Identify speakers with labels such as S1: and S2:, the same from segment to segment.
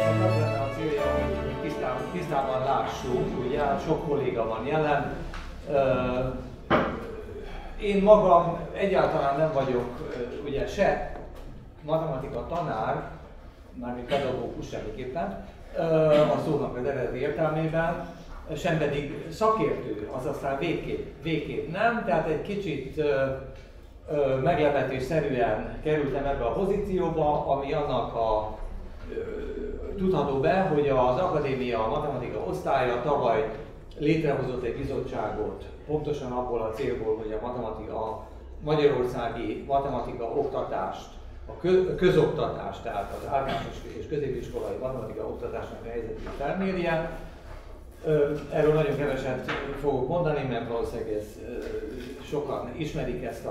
S1: az lenne a célja, hogy tisztában lássuk, ugye sok kolléga van jelen. Én magam egyáltalán nem vagyok ugye se matematika tanár, mármint pedagógus semmiképpen, a szónak az eredeti értelmében, sem pedig szakértő, az aztán végképp nem, tehát egy kicsit meglepetésszerűen kerültem ebbe a pozícióba, ami annak tudható be, hogy az Akadémia matematika osztálya tavaly létrehozott egy bizottságot, pontosan abból a célból, hogy a magyarországi matematika oktatást, a közoktatást, tehát az általános és középiskolai matematika oktatásnak a helyzetét felmérje. Erről nagyon keveset fogok mondani, mert valószínűleg sokan ismerik ezt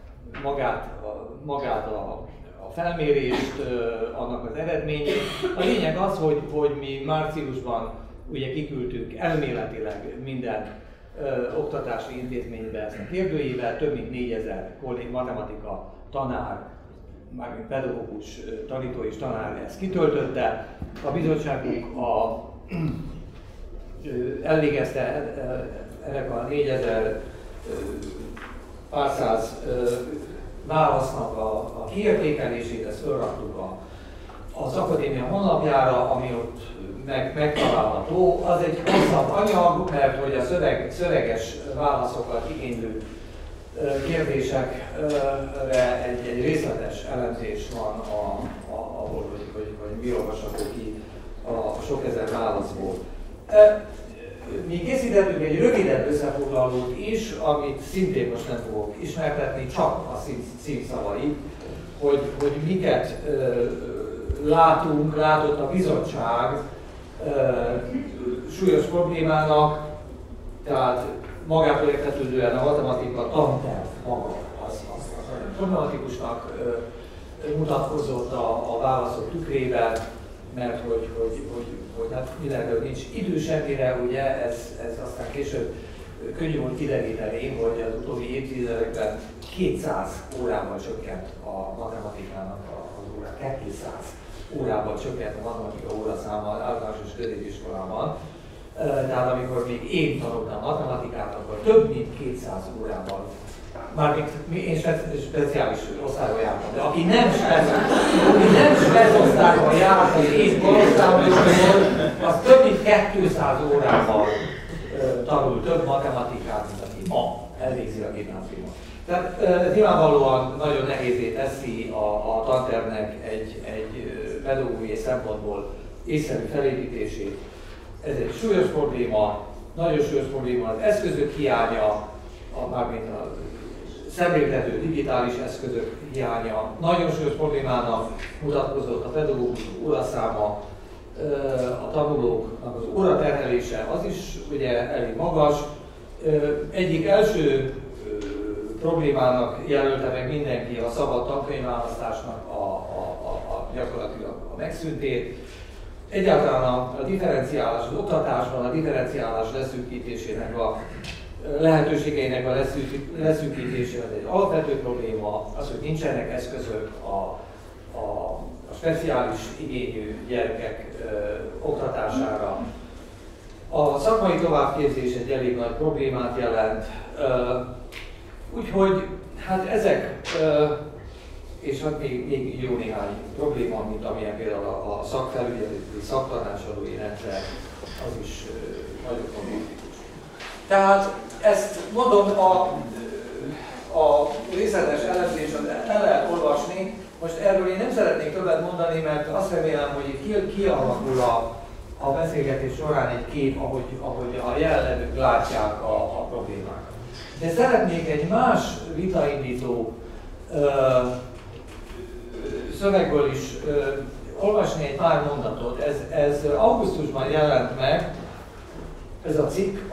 S1: magát a felmérést, annak az eredményét. A lényeg az, hogy mi márciusban ugye kiküldtük elméletileg minden oktatási intézménybe ezt a kérdőívet, több mint 4000 matematika tanár, mármint pedagógus, tanító és tanár ezt kitöltötte. A bizottságunk elvégezte ennek a 4000 pár száz válasznak a kiértékelését, ezt felraktuk az akadémia honlapjára, ami ott megtalálható. Az egy hosszabb anyag, mert hogy a szöveges válaszokat igénylő kérdésekre egy részletes elemzés van ahol, hogy mi olvasható ki a sok ezer válaszból. Mi készítettünk egy rövidebb összefoglalót is, amit szintén most nem fogok ismertetni, csak a címszavait, hogy miket látott a bizottság súlyos problémának, tehát magától értetődően a matematika tanterv maga az problematikusnak mutatkozott a válaszok tükrében, mert hogy hát mindenről nincs idő semmire, ugye, ez aztán később könnyű volt kideríteni, hogy az utóbbi évtizedekben 200 órával csökkent a matematikának az órá, 200 órával csökkent a matematika óraszáma az általános és középiskolában. Tehát amikor még én tanultam matematikát, akkor több mint 200 órával, mármint én speciális osztályban jártam, de aki nem spec osztályban járt, és én korosztályban is volt, az több mint 200 órával tanul több matematikát, mint aki ma elvégzi a gimnáziumot. Tehát nyilvánvalóan nagyon nehézé teszi a tantervnek egy pedagógiai szempontból észszerű felépítését. Ez egy súlyos probléma, nagyon súlyos probléma az eszközök hiánya, mármint a szemléltető digitális eszközök hiánya. Nagyon súlyos problémának mutatkozott a pedagógus óraszáma, a tanulóknak az óraterhelése, az is ugye elég magas. Egyik első problémának jelölte meg mindenki a szabad tankönyvválasztásnak gyakorlatilag a megszűntét. Egyáltalán a differenciálás, az oktatásban a differenciálás leszűkítésének a lehetőségeinek a leszűkítése az egy alapvető probléma, az, hogy nincsenek eszközök a speciális igényű gyerekek oktatására. A szakmai továbbképzés egy elég nagy problémát jelent, úgyhogy hát ezek, és hát még jó néhány probléma, mint amilyen például a szakfelügyeleti, szaktanácsadói rendszer, az is nagyon problematikus. Tehát ezt mondom, a részletes elemzést el lehet olvasni. Most erről én nem szeretnék többet mondani, mert azt remélem, hogy kialakul a beszélgetés során egy kép, ahogy a jelenlevők látják a problémákat. De szeretnék egy más vitaindító szövegből is olvasni egy pár mondatot. Ez augusztusban jelent meg, ez a cikk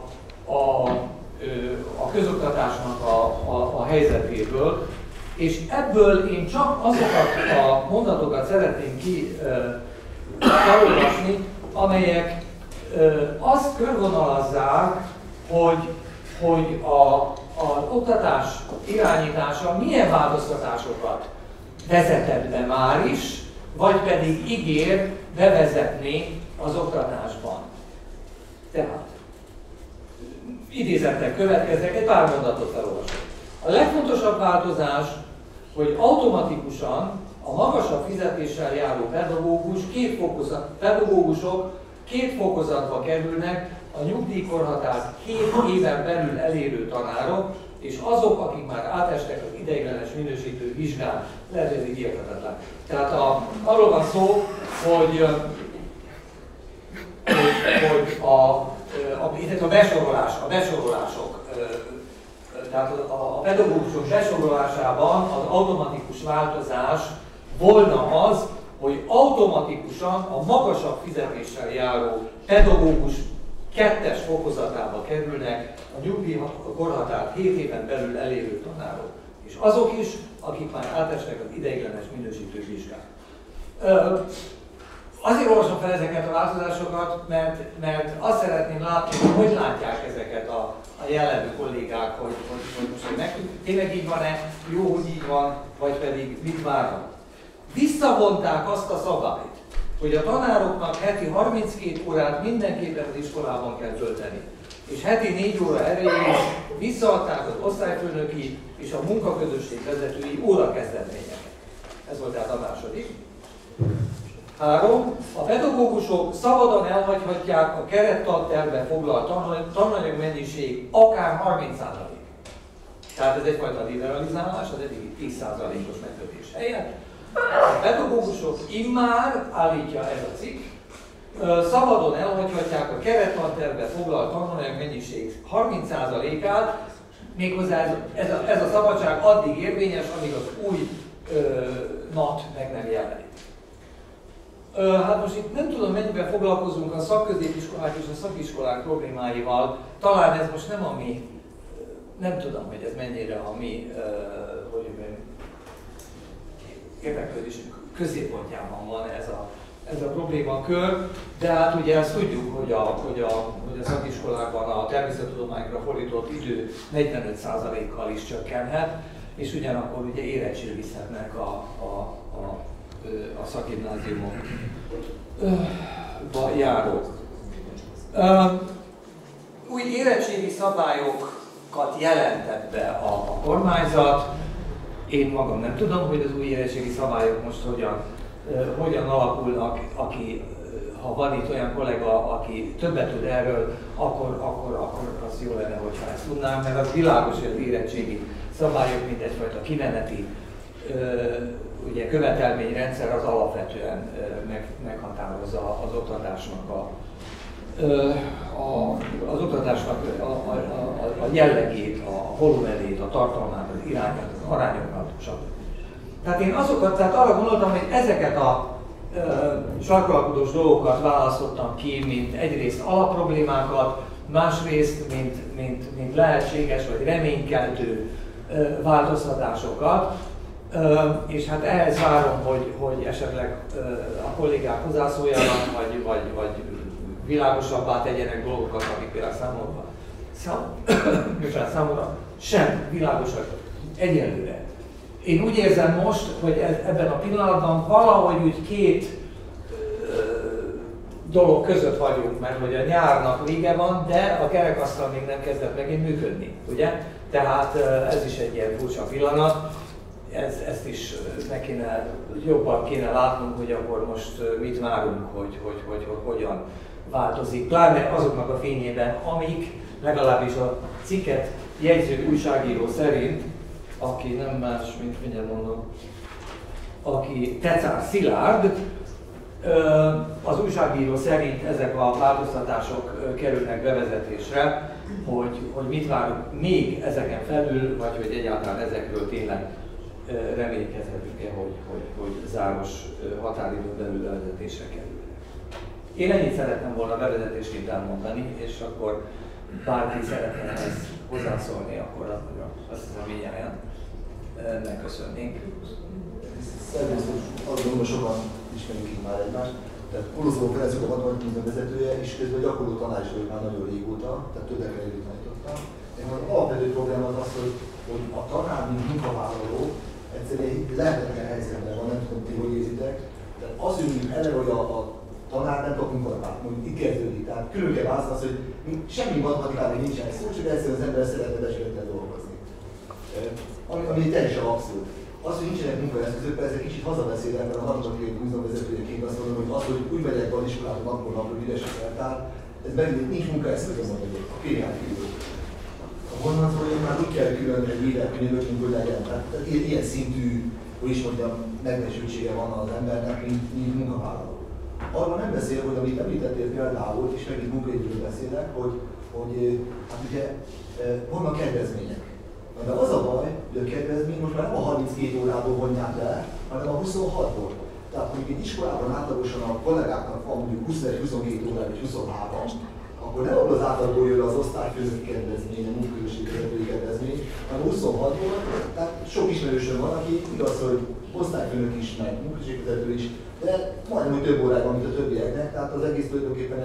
S1: a közoktatásnak a helyzetéből, és ebből én csak azokat a mondatokat szeretném felolvasni, amelyek azt körvonalazzák, hogy az oktatás irányítása milyen változtatásokat vezetett be már is, vagy pedig ígér bevezetni az oktatásban. Tehát, idézettel következnek, egy pár mondatot felolvasok. A legfontosabb változás, hogy automatikusan a magasabb fizetéssel járó pedagógusok két fokozatba kerülnek, a nyugdíjkorhatárt 7 éven belül elérő tanárok, és azok, akik már átestek az ideiglenes minősítő vizsgán. Lehet, hogy ez így érthetetlen. Tehát arról van szó, hogy a besorolások, tehát a pedagógusok besorolásában az automatikus változás volna az, hogy automatikusan a magasabb fizetéssel járó pedagógus 2-es fokozatába kerülnek a nyugdíjkorhatárt 7 éven belül elérő tanárok. És azok is, akik már átestek az ideiglenes minősítő vizsgán. Azért olvasom fel ezeket a változásokat, mert azt szeretném látni, hogy látják ezeket a jellemző kollégák, hogy most tényleg így van-e, jó, hogy így van, vagy pedig mit várnak. Visszavonták azt a szabályt, hogy a tanároknak heti 32 órát mindenképpen az iskolában kell tölteni, és heti 4 óra erejéig visszaadták az osztályfőnöki és a munkaközösség vezetői órakezdetményeket. Ez volt tehát a második. 3. A pedagógusok szabadon elhagyhatják a kerettantervben foglalt tananyagmennyiség akár 30%. Tehát ez egyfajta liberalizálás, az eddigi 10%-os megkötés helyett. A pedagógusok immár, állítja ez a cikk, szabadon elhagyhatják a kerettantervben foglalt tananyagmennyiség 30%-át, méghozzá ez a szabadság addig érvényes, amíg az új NAT meg nem jelenik. Hát most itt nem tudom, mennyiben foglalkozunk a szakközépiskolák és a szakiskolák problémáival. Talán ez most nem a mi, nem tudom, hogy ez mennyire a mi, hogy érdeklődésünk középpontjában van ez a problémakör, de hát ugye ezt tudjuk, hogy a szakiskolákban a természettudományokra fordított idő 45%-kal is csökkenhet, és ugyanakkor ugye érettségizhetnek a szakgimnáziumokba járók. Új érettségi szabályokat jelentett be a kormányzat. Én magam nem tudom, hogy az új érettségi szabályok most hogyan alakulnak. Ha van itt olyan kollega, aki többet tud erről, akkor az jó lenne, hogyha ezt tudnánk, mert az világos, hogy az érettségi szabályok, mint egyfajta kimeneti ugye követelményrendszer az alapvetően meghatározza az oktatásnak a jellegét, a volumenét, a tartalmát, az irányát, az arányokat, stb. Tehát arra gondoltam, hogy ezeket a sarkalapodós dolgokat választottam ki, mint egyrészt alapproblémákat, másrészt, mint lehetséges vagy reménykeltő változtatásokat. És hát ehhez várom, hogy esetleg a kollégák hozzászóljanak, vagy világosabbá tegyenek dolgokat, amik például számomra sem világosak egyelőre. Én úgy érzem most, hogy ebben a pillanatban valahogy úgy két dolog között vagyunk, mert hogy a nyárnak vége van, de a kerekasztal még nem kezdett megint működni, ugye? Tehát ez is egy ilyen furcsa pillanat. Ezt is jobban kéne látnunk, hogy akkor most mit várunk, hogy hogyan változik. Pláne azoknak a fényében, amik legalábbis a cikket jegyző újságíró szerint, aki nem más, mint mindjárt mondom, aki Tecár Szilárd, az újságíró szerint ezek a változtatások kerülnek bevezetésre, hogy mit várunk még ezeken felül, vagy hogy egyáltalán ezekről tényleg reménykedhetünk-e, hogy záros határidőn belül bevezetésre kerül. Én ennyit szeretném volna bevezetésként elmondani, és akkor bárki szeretne ezt hozzászólni, akkor azt hiszem mindjárt megköszönnénk.
S2: Szervező, azt gondolom, hogy sokan ismerjük így már egymást. Tehát Kuruszó Ferenc a matematika vezetője, és közben gyakorló tanár is vagyok már nagyon régóta, tehát több ekerejét tanítottam. Az alapvető probléma az, hogy a tanár, mint munkavállaló, egyszerűen lehetetlen helyzetben van, nem tudom, ti hogy érzitek, Tehát az, hogy mondjuk eleve, hogy a tanár nem tud munkát, mondjuk itt kezdődik. Tehát külön kell választani az, hogy semmi matematikában nincsen szó, csak egyszerűen az ember szeretne becsülettel dolgozni. Ami teljesen abszurd. Az, hogy nincsenek munkaeszközök, persze kicsit hazabeszél ebben a matematikai múzeumvezetőjeként azt mondom, hogy az, hogy úgy megyek be az iskolában napról napról üres a feltár, ez megint nincs munkaeszközök, mondjuk a kéhát kívül. Honnan szól, már úgy kell külön egy életkönyvökünk, hogy legyen. Tehát ilyen szintű, hogy is mondjam, megbecsültsége van az embernek, mint munkavállaló. Arról nem beszél, hogy amit említettél például, és megint munkaidőről beszélek, hogy hát ugye vannak kedvezmények. De az a baj, hogy a kedvezmény most már nem a 32 órából vonják le, hanem a 26-ból. Tehát mondjuk egy iskolában átlagosan a kollégáknak van mondjuk 21-22 óra vagy 23, akkor nem abból az átlagból jön az osztályfőnöki kedvezmény, a munkaközösségi kedvezmény, hanem 26-ból, tehát sok ismerősöm van, aki igaz, hogy osztályfőnök is, meg munkaközösségi is, de majdnem úgy több óráig van, mint a többieknek, tehát az egész tulajdonképpen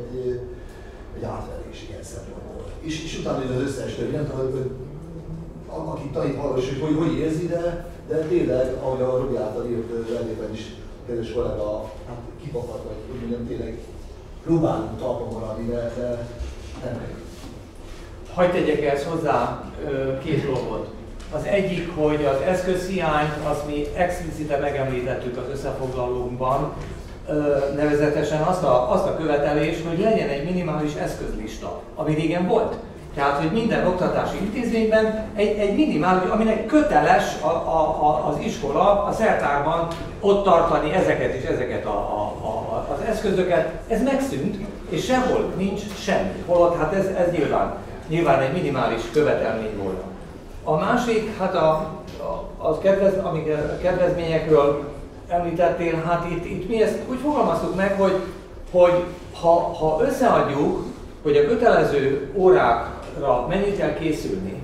S2: egy átverés ilyen szempontból. És utána jön az összes többi, nem tudom, hogy aki tanít valósul, hogy érzi, de tényleg, ahogy a Robi által írt rendében is a kedves kollega, hát kipakadt, vagy úgy mondjam, tényleg próbálunk talpon maradni, de nem megy.
S1: Hadd tegyek ehhez hozzá két dolgot. Az egyik, hogy az eszközhiányt, azt mi explicite megemlítettük az összefoglalónkban, nevezetesen azt a követelést, hogy legyen egy minimális eszközlista, ami régen volt. Tehát, hogy minden oktatási intézményben egy minimális, aminek köteles az iskola a szertárban ott tartani ezeket és ezeket az eszközöket. Ez megszűnt, és sehol nincs semmi. Holott hát ez nyilván egy minimális követelmény volna. A másik, hát a kedvezményekről említettél, hát itt mi ezt úgy fogalmaztuk meg, hogy ha összeadjuk, hogy a kötelező órákra mennyit kell készülni.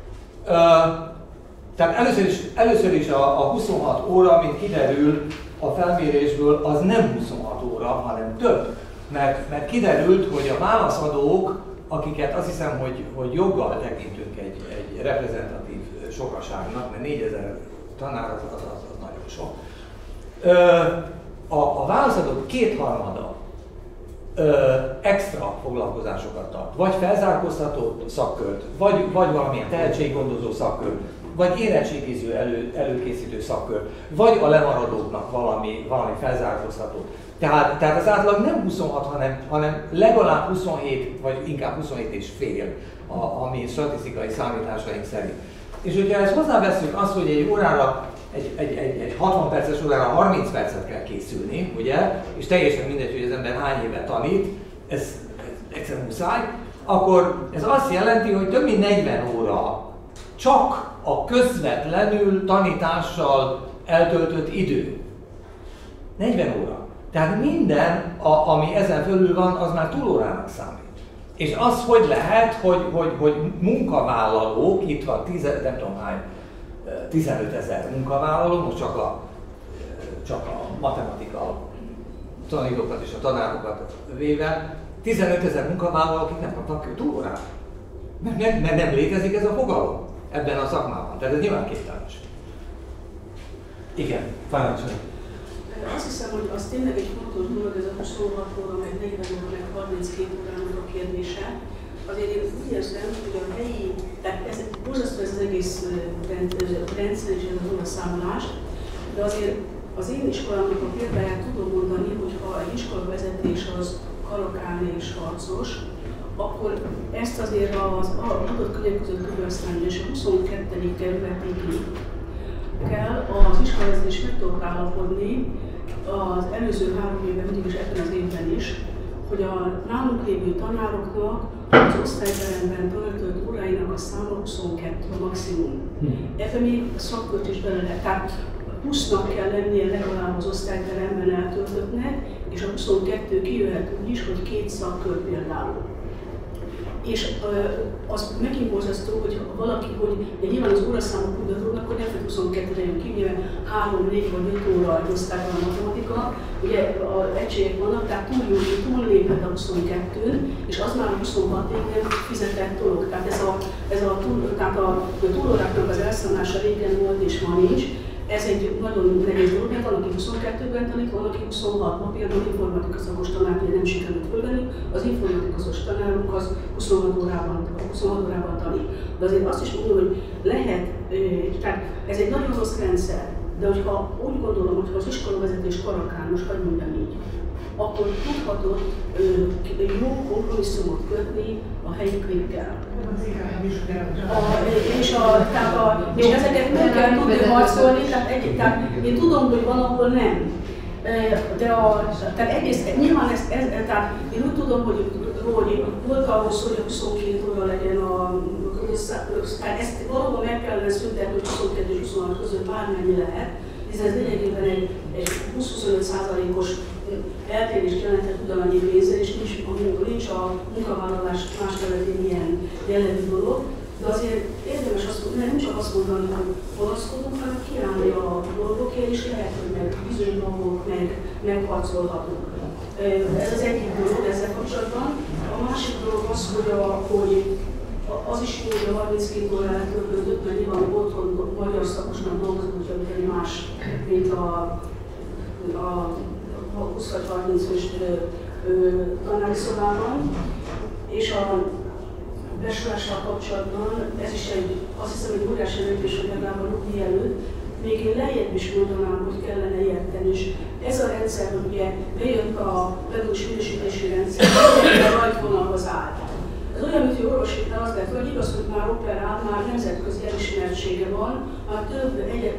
S1: Tehát először is a 26 óra, mint kiderül a felmérésből, az nem 26 óra, hanem több. Mert kiderült, hogy a válaszadók, akiket azt hiszem, hogy joggal tekintünk egy reprezentatív sokaságnak, mert 4000 tanár az nagyon sok. A válaszadók kétharmada extra foglalkozásokat tart, vagy felzárkóztató szakkört, vagy valamilyen tehetséggondozó szakkört, vagy érettségiző előkészítő szakkört, vagy a lemaradóknak valami felzárkóztatót. Tehát az átlag nem 26, hanem legalább 27, vagy inkább 27 és fél, ami statisztikai számításaink szerint. És hogyha ezt hozzáveszünk azt, hogy egy órára, egy 60 perces órára 30 percet kell készülni, ugye, és teljesen mindegy, hogy az ember hány éve tanít, ez egyszerűen muszáj, akkor ez azt jelenti, hogy több mint 40 óra csak a közvetlenül tanítással eltöltött idő. 40 óra. Tehát minden, ami ezen fölül van, az már túlórának számít. És az, hogy lehet, hogy munkavállalók, itt van 15 000 munkavállaló, most csak a matematika tanítókat és a tanárokat véve, 15 000 munkavállaló, akik nem kapnak túlórát. Mert nem létezik ez a fogalom ebben a szakmában. Tehát ez nyilván képtelenes. Igen, parancsolj.
S3: Azt hiszem, hogy az tényleg egy fontos dolog, ez a 26 óra, meg 40 óra, meg 32 órának a kérdése. Azért én úgy érzem, hogy a helyi, tehát ez borzasztó ez az egész rendszer és ez az óraszámolás, de azért az én iskolámnak a példáját tudom mondani, hogy ha egy iskolavezetés az karokálni és harcos, akkor ezt azért az adott könyvek között tudja használni, és a 22. kerületig kell az iskolavezetés meg tudok állapodni az előző 3 évben, mindig is ebben az évben is, hogy a nálunk lévő tanároknak az osztályteremben töltött óráinak a száma 22 a maximum. Ebben még szakkört is bele lehet. Tehát 20-nak kell lennie legalább az osztályteremben eltöltöttnek, és a 22 kijöhet úgy is, hogy 2 szakkör például. És az megint borzasztó, hogy ha valaki, hogy nyilván az óraszámok kutatnak, akkor nem fog 22-re jön ki, nyilván 3, 4 vagy 5 óra egy osztályban a matematika, ugye egységek vannak, tehát túlléphet a 22-n, és az már a 26-ig nem fizetett dolog. Tehát a túlóráknak az elszámolása régen volt és ma nincs, ez egy nagyon nehéz dolog, mert van, aki 22-ben tanít, van, aki 26 nap, például informatika szakos tanár, nem sikerült fölvenni, az informatikus tanárunk az 26 órában tanít. De azért azt is mondom, hogy lehet, tehát ez egy nagyon rossz rendszer, de hogyha úgy gondolom, hogy az iskolavezetés karakán, most hogy mondjam így, akkor tudhatod jó kompromisszumot kötni a helyiekkel. És ezeket meg kell tudni harcolni, tehát én tudom, hogy van, ahol nem. Tehát egyrészt nyilván tehát én úgy tudom, hogy volt ahhoz, hogy a 22 óra legyen tehát ezt valóban meg kellene szüntetni, hogy 22 és 26 között bármennyi lehet, hiszen ez lényegében egy 20-25%-os eltérést jelentett ugyanannyi pénzzel, és nincs a munkavállalás más területén ilyen jellegű dolog. De azért érdemes azt mondani, nem csak azt mondani, hogy panaszkodunk, hanem kiállni a dolgokért, és lehet, hogy meg bizony dolgok megharcolhatunk. Ez az egyik dolog ezzel kapcsolatban. A másik dolog az, hogy az is jó, hogy a 32 órát töltött, mert nyilván otthon magyar szakosnak dolgozott, hogy más, mint a 20 vagy 30 fős tanári szobában. És a besorolással kapcsolatban ez is azt hiszem, hogy óriási lépés, hogy legalább a nyugdíj előtt, még én lejjebb is mondanám, hogy kellene ilyet tenni. És ez a rendszer, hogy ugye bejött a pedagógus minősítési rendszer, a rajtvonalhoz állt. Ez olyan, mint hogy orvosoknál az lett, hogy igaz, hogy már operál, már nemzetközi elismertsége van, már több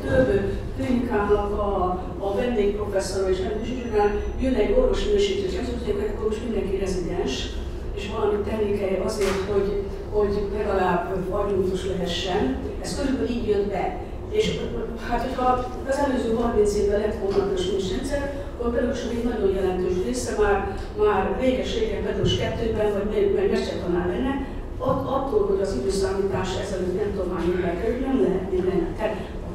S3: klinikának a vendégprofesszora és jön egy orvos minősítés, akkor most mindenki rezidens, és valamit tenni kell azért, hogy legalább agyútos lehessen. Ez körülbelül így jött be. És hát, hogyha az előző 30 évben lett volna a pedagógus rendszer, akkor a pedagógus egy nagyon jelentős része már réges-régen pedagógus 2-ben, vagy mestertanár lenne, attól, hogy az időszámítás ezelőtt nem tudom hány évvel kerül, nem lehet minden. Tehát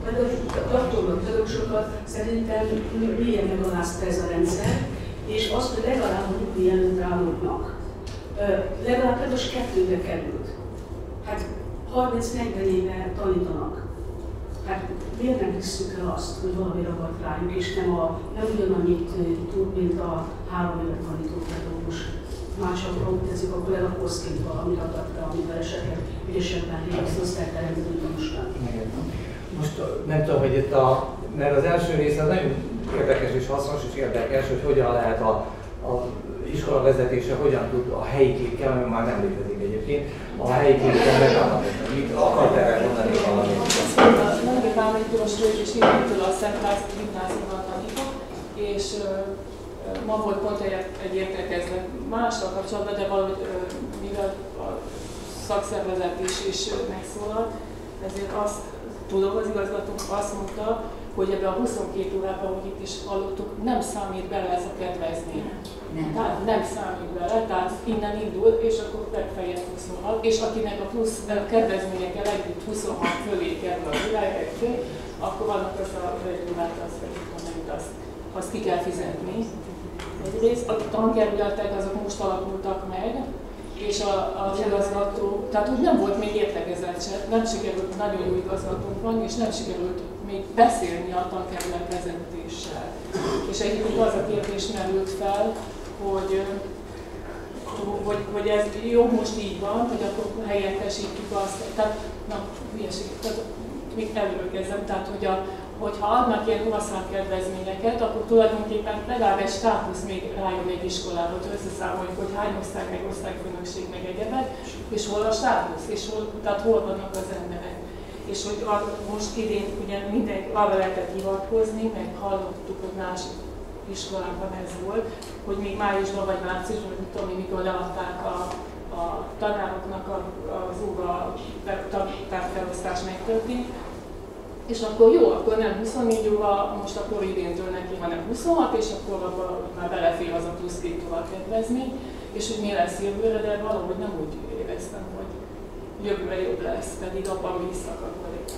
S3: a pedagógusokat szerintem mélyen megalázta ez a rendszer, és azt, hogy legalább a nyugdíj előtt állóknak, legalább pedagógus 2-be került. Hát 30-40 éve tanítanak. Hát miért nem hiszük el azt, hogy valami ragadt rájuk, és nem ugyanannyit tud, mint a 3 éve tanító pedagógus. Mások, ha úgy teszik, akkor elapózként valami ragadt rá, amivel esetleg ügyesebben létezni, azt el kell rendeni tanúsnak.
S1: Most nem tudom, hogy itt mert az első része az nagyon érdekes és hasznos és érdekes, hogy hogyan lehet az iskola vezetése, hogyan tud a helyi képkel, ami már nem létezik egyébként, a helyi képkel megállapodni. Mit akart erre mondani valamit?
S4: Mondjuk ám egy piros és indítól a Szentház gimnáziumban tanítok, és ma volt pont egy értekezlet mással kapcsolatban, de valahogy mivel a szakszervezet is megszólalt, ezért azt tudom, az igazgatónk azt mondta, hogy ebben a 22 órában, ahogy itt is hallottuk, nem számít bele ez a kedvezmény. Tehát nem számít bele, tehát innen indul, és akkor megfejez 26, és akinek a plusz kedvezményekkel együtt 26 fölé kerül a világhelyekről, akkor vannak az a vegyülát, azt ki kell fizetni. Egyrészt a tankerületek azok most alakultak meg, és az igazgató, tehát úgy nem volt még értekezett se, nem sikerült, nagyon jó igazgatónk van, és nem sikerült még beszélni a tankerület vezetéssel. És egyébként az a kérdés merült fel, hogy ez jó, most így van, hogy akkor helyettesítjük azt, tehát, hülyeség, tehát még előről kezdem, tehát hogyha adnak ilyen urasszák kedvezményeket, akkor tulajdonképpen legalább egy státusz még rájön egy iskolába, hogy összeszámoljuk, hogy hány osztály, meg osztályfőnökség, meg egyebek, és hol a státusz, és tehát hol vannak az emberek. És hogy most idén ugye arra lehetett hivatkozni, meg hallottuk, hogy más iskolákban ez volt, hogy még májusban vagy márciusban, vagy tudom én, mikor leadták a tanároknak az óra tárgyfelosztás megtörtént, és akkor jó, akkor nem 24 óra, most akkor idéntől neki, hanem 26, és akkor már belefér az a plusz 2 óra kedvezmény, és hogy mi lesz jövőre, de valahogy nem úgy éreztem, hogy jövőre jobb lesz, pedig abban visszakad vagyok.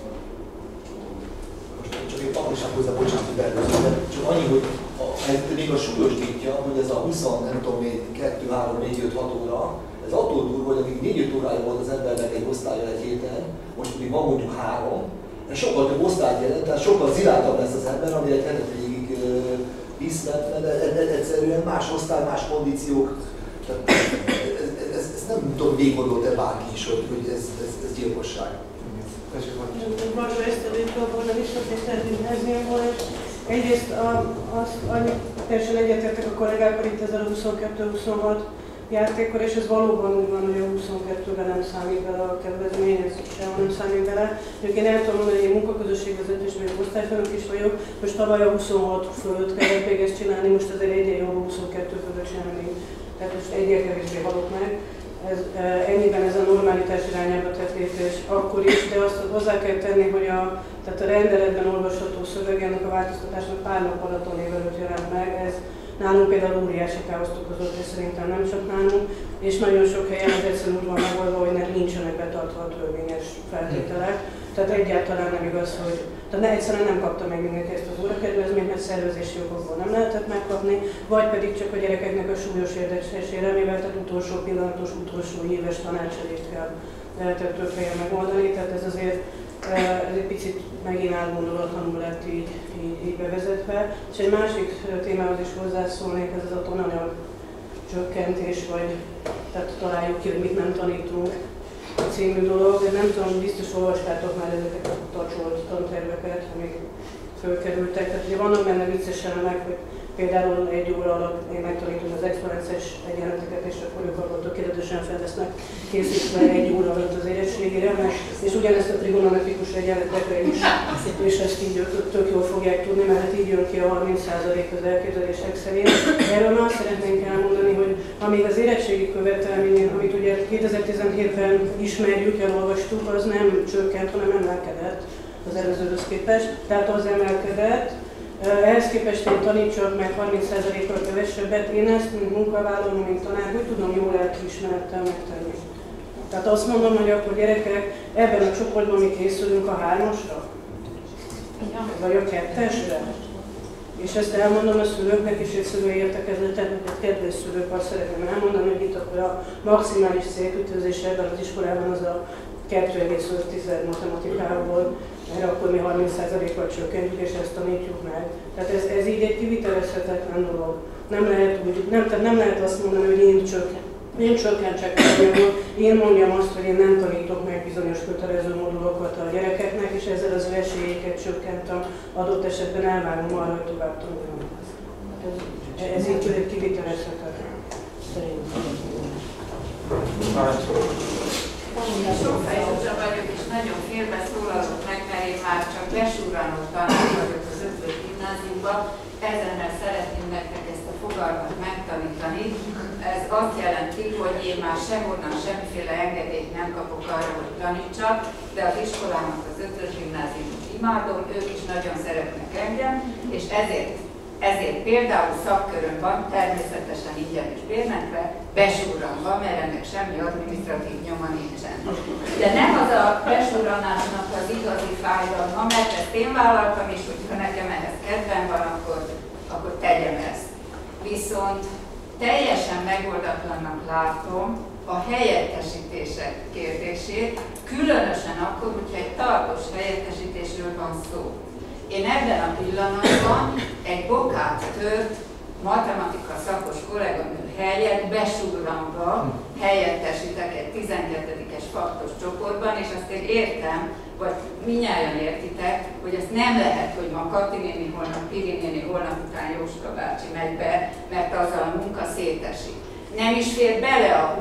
S2: Csak egy apróság hozzá, bocsánat, hogy belőzően, csak annyi, hogy ez még a súlyosítja, hogy ez a 20, nem tudom, 2, 3, 4, 5, 6 óra, ez attól durva, hogy amíg 4-5 órája volt az embernek egy osztálya egy héten, most pedig van mondjuk 3, sokkal több osztályt jelent, tehát sokkal ziláltabb lesz az ember, ami egy hetet végig visz, mert egyszerűen más osztály, más kondíciók. Ez nem tudom, végiggondolt-e bárki is, hogy ez gyilkosság.
S3: Most ezt volna visszatérni volt. Egyrészt teljesen egyetértek a kollégákkal itt ezzel a 22-26 játékkor, és ez valóban úgy van, hogy a 22-ben nem számít bele a kedvezmény, ez sehol nem számít bele. Én el tudom mondani, hogy én munkaközösségvezető és még osztályfőnök is vagyok, most tavaly a 26 fölött kellett még ezt csinálni, most azért egyre jobb 22 fölött csinálni. Tehát most egyre kevésbé halok meg. Ennyiben ez a normalitás irányába tett lépés akkor is, de azt hozzá kell tenni, hogy tehát a rendeletben olvasható szöveg ennek a változtatásnak pár nap alatt a névelőt jelent meg. Ez nálunk például óriási káoszt okozott, és szerintem nem csak nálunk, és nagyon sok helyen az egyszerűen úgy van megoldva, hogy nincsenek betartva a törvényes feltételek. Tehát egyáltalán nem igaz, hogy egyszerűen nem kapta meg mindenki ezt az órakedvezményt, mert szervezési okokból nem lehetett megkapni, vagy pedig csak a gyerekeknek a súlyos érdekességére, mivel tehát utolsó pillanatos, utolsó éves tanácselést kell lehetett több helyen megoldani, tehát ez azért ez egy picit megint átgondolatlanul lett így bevezetve. És egy másik témához is hozzászólnék, ez az a tananyag csökkentés, vagy tehát találjuk ki, hogy mit nem tanítunk című dolog, de nem tudom, biztos olvastátok már ezeket a tacsolt tanterveket, amik fölkerültek. Tehát ugye vannak benne vicces elemek, hogy például egy óra alatt én megtanítom az exponenciális egyenleteket, és akkor ők abban tökéletesen fel lesznek készítve egy óra alatt az érettségére, és ugyanezt a trigonometrikus egyenletekre is, és ezt így tök jól fogják tudni, mert hát így jön ki a 30% az elképzelések szerint. Erről már szeretnénk elmondani, hogy amíg az érettségi követelmény, amit ugye 2017-ben ismerjük, elolvastuk, az nem csökkent, hanem emelkedett az előzőhöz képest, tehát az emelkedett. Ehhez képest én tanítsak meg 30%-kal kevesebbet, én ezt, mint munkavállaló, mint tanár, hogy tudom jól lelkiismerettel megtenni. Tehát azt mondom, hogy akkor gyerekek, ebben a csoportban mi készülünk a 3-asra, vagy a 2-esre. És ezt elmondom a szülőknek is, egy szülői értekezleten, hogy a kedves szülők azt szeretném elmondani, hogy itt akkor a maximális célkütőzés ebben az iskolában az a 2,5 matematikából, mert akkor mi 30%-kal csökkentjük, és ezt tanítjuk meg. Tehát ez így egy kivitelezhetetlen dolog. Nem lehet azt mondani, hogy én csökkentsek a anyagot, én mondjam azt, hogy én nem tanítok meg bizonyos kötelező modulokat a gyerekeknek, és ezzel az ő esélyéket csökkentem, adott esetben elvárom arra, hogy tovább tanuljanak. Ez így kivitelezhetetlen.
S5: Sok fejlődő vagyok, és nagyon félbeszólalok meg, mert én már csak besúranó tanár vagyok az 5. gimnáziumban. Ezennel szeretném nektek ezt a fogalmat megtanítani. Ez azt jelenti, hogy én már sehonnan semmiféle engedélyt nem kapok arra, hogy tanítsak, de az iskolának az 5. gimnáziumot imádom, ők is nagyon szeretnek engem, és ezért például szakköröm van, természetesen ingyen és bérmentve, besúranva, mert ennek semmi adminisztratív nyoma nincsen. De nem az a besúranásnak az igazi fájdalma, mert ezt én vállaltam, és hogyha nekem ehhez kedvem van, akkor tegyem ezt. Viszont teljesen megoldatlannak látom a helyettesítések kérdését, különösen akkor, hogyha egy tartós helyettesítésről van szó. Én ebben a pillanatban egy bokát tört matematika szakos kolléganő helyett besúranva helyettesítek egy 12-es faktos csoportban, és azt én értem, vagy minnyáján értitek, hogy ezt nem lehet, hogy ma Kati néni, holnap Piri néni, holnap után Jóska bácsi megy be, mert azzal a munka szétesik. Nem is fér bele a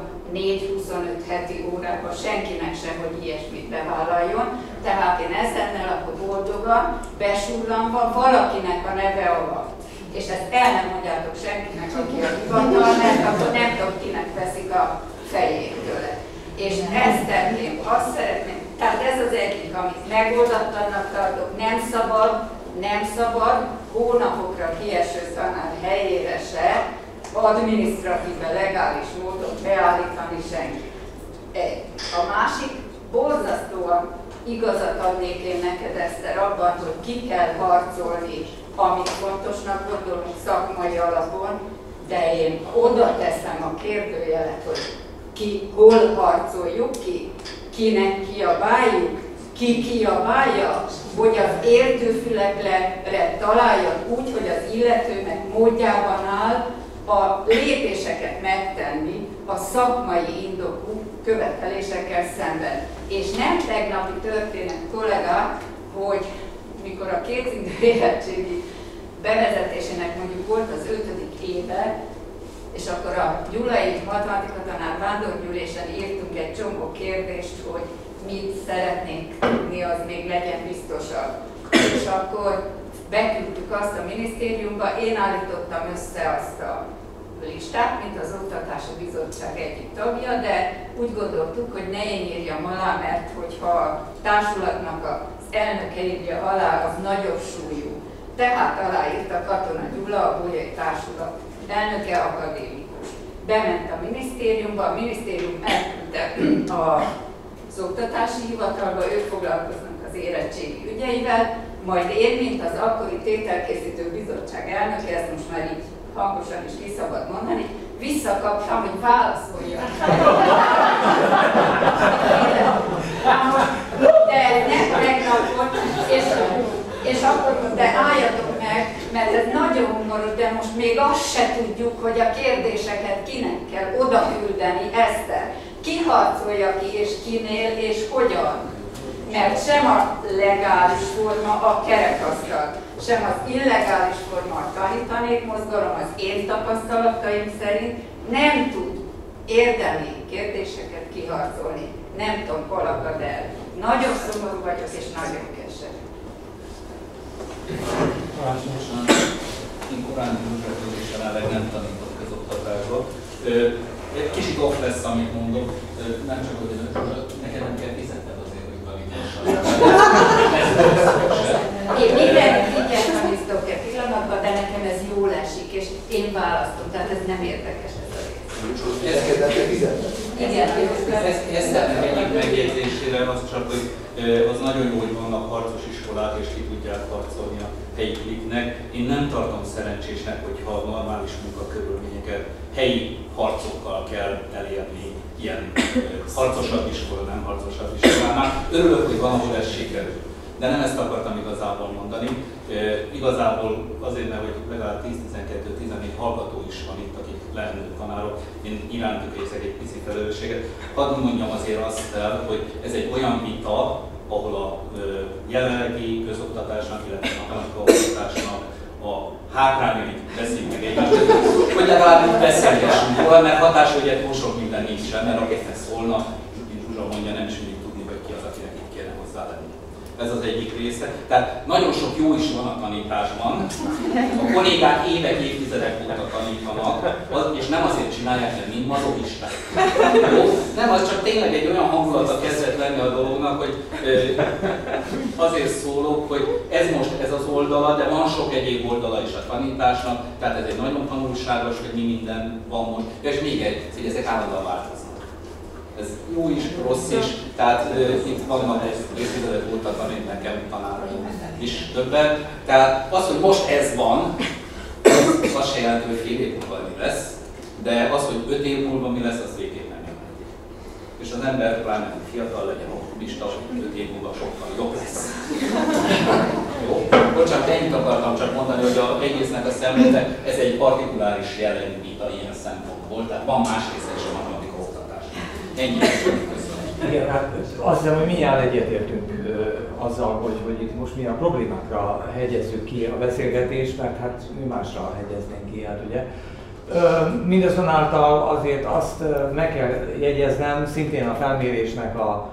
S5: 24-25 heti órába senkinek sem, hogy ilyesmit bevállaljon, tehát én ezennel akkor boldogan, besurranva valakinek a neve alatt. És ezt el nem mondjátok senkinek, aki a hivatal, mert akkor nem tudom, kinek veszik a fejétől. És ezt tenném, azt szeretném, tehát ez az egyik, amit megoldatlannak tartok, nem szabad hónapokra kieső tanár helyére se adminisztratíve, legális módon beállítani senkit. A másik, borzasztóan igazat adnék én neked, Eszter, abban, hogy ki kell harcolni, amit fontosnak gondolunk szakmai alapon, de én oda teszem a kérdőjelet, hogy ki hol harcoljuk ki, kinek kiabáljuk, ki kiabálja, hogy az értőfülekre találja úgy, hogy az illetőnek módjában áll a lépéseket megtenni a szakmai indokú követelésekkel szemben. És nem tegnapi történet, kollégák, hogy mikor a kétszintű érettségi bevezetésének mondjuk volt az 5. éve, és akkor a Gyulai matematika tanár vándorgyűlésen írtunk egy csomó kérdést, hogy mit szeretnénk tudni, az még legyen biztosabb. És akkor beküldtük azt a minisztériumba, én állítottam össze azt a listát, mint az Oktatási Bizottság egyik tagja, de úgy gondoltuk, hogy ne én írjam alá, mert hogyha a társulatnak az elnöke írja alá, az nagyobb súlyú. Tehát aláírta Katona Gyula, a Bolyai Társulat elnöke, akadémikus. Bement a minisztériumba, a minisztérium elküldte az oktatási hivatalba, ők foglalkoznak az érettségi ügyeivel, majd én, mint az akkori tételkészítő bizottság elnöke, ezt most már így hangosan is ki szabad mondani, visszakaptam, hogy válaszoljak. De nem megnapot, és akkor de álljatok meg, mert ez nagyon humoros, de most még azt se tudjuk, hogy a kérdéseket kinek kell odaküldeni, Eszter. Ki harcolja ki, és kinél, és hogyan? Mert sem a legális forma a kerekasztal, sem az illegális forma a tanítanékmozgalom az én tapasztalataim szerint nem tud érdemi kérdéseket kiharcolni. Nem tudom, hol akad el. Nagyon szomorú vagyok, és nagyon keserű.
S6: Én korán József jelenleg nem tanított közoktatásba. Egy kicsit off lesz, amit mondok, nem csak, hogy neked nem kell fizetned azért, hogy tanítassam.
S5: Én mindenit így tanítok egy pillanatban, de nekem ez jól esik, és én választom, tehát ez nem érdekes ez a rész.
S2: Ezt kellett fizetni?
S5: Igen,
S6: ezt egyik megjegyzésére az csak, hogy az nagyon jó, hogy vannak harcos iskolák, és ki tudják harcolni a helyi kliknek. Én nem tartom szerencsésnek, hogyha a normális munkakörülményeket helyi harcokkal kell elérni ilyen harcosabb iskola, nem harcosabb iskolánál. Örülök, hogy van, ahol ez sikerül. De nem ezt akartam igazából mondani. Igazából azért, mert hogy legalább 10-12-14 hallgató is van itt, akik leendő tanárok, én irántuk érzek egy pici felelősséget. Hadd mondjam azért azt el, hogy ez egy olyan vita, ahol a jelenlegi közoktatásnak, illetve a matematika-oktatásnak a hátrányait beszéljük meg egymást, hogy legalább itt beszélgessünk róla, mert hatásügyet túl sok minden nincsen, mert akiknek szólna, mint Zsuzsa mondja, nem is mindig tudni, hogy ki az, akinek itt kéne hozzá lenni. Ez az egyik része. Tehát nagyon sok jó is van a tanításban. A kollégák évek, évtizedek óta tanítanak, és nem azért csinálják, mert mind mazochисták. Nem, az csak tényleg egy olyan hangulata kezdett lenni a dolognak, hogy azért szólok, hogy ez most ez az oldala, de van sok egyéb oldala is a tanításnak, tehát ez egy nagyon tanulságos, hogy mi minden van most. És még egy, hogy ezek állandóan változnak. Ez jó is, rossz is, tehát itt vannak évtizedet óta tanít nekem tanáraim is többen. Tehát az, hogy most ez van, az se jelenti, hogy fél év múlva mi lesz, de az, hogy 5 év múlva mi lesz, az végképp nem jelenti. És az ember pláne fiatal legyen optimista, hogy 5 év múlva sokkal jobb lesz. Jó? Bocsánat, ennyit akartam csak mondani, hogy az egésznek a szemlélet, ez egy partikuláris jellegű vita ilyen szempontból, tehát van más része is a matematika oktatásnak. Ennyit köszönöm.
S1: Igen, hát azt hiszem, hogy mindjárt egyetértünk azzal, hogy itt most milyen problémákra hegyezzük ki a beszélgetést, mert hát mi másra hegyeznénk ki, hát ugye. Mindazonáltal azért azt meg kell jegyeznem, szintén a felmérésnek a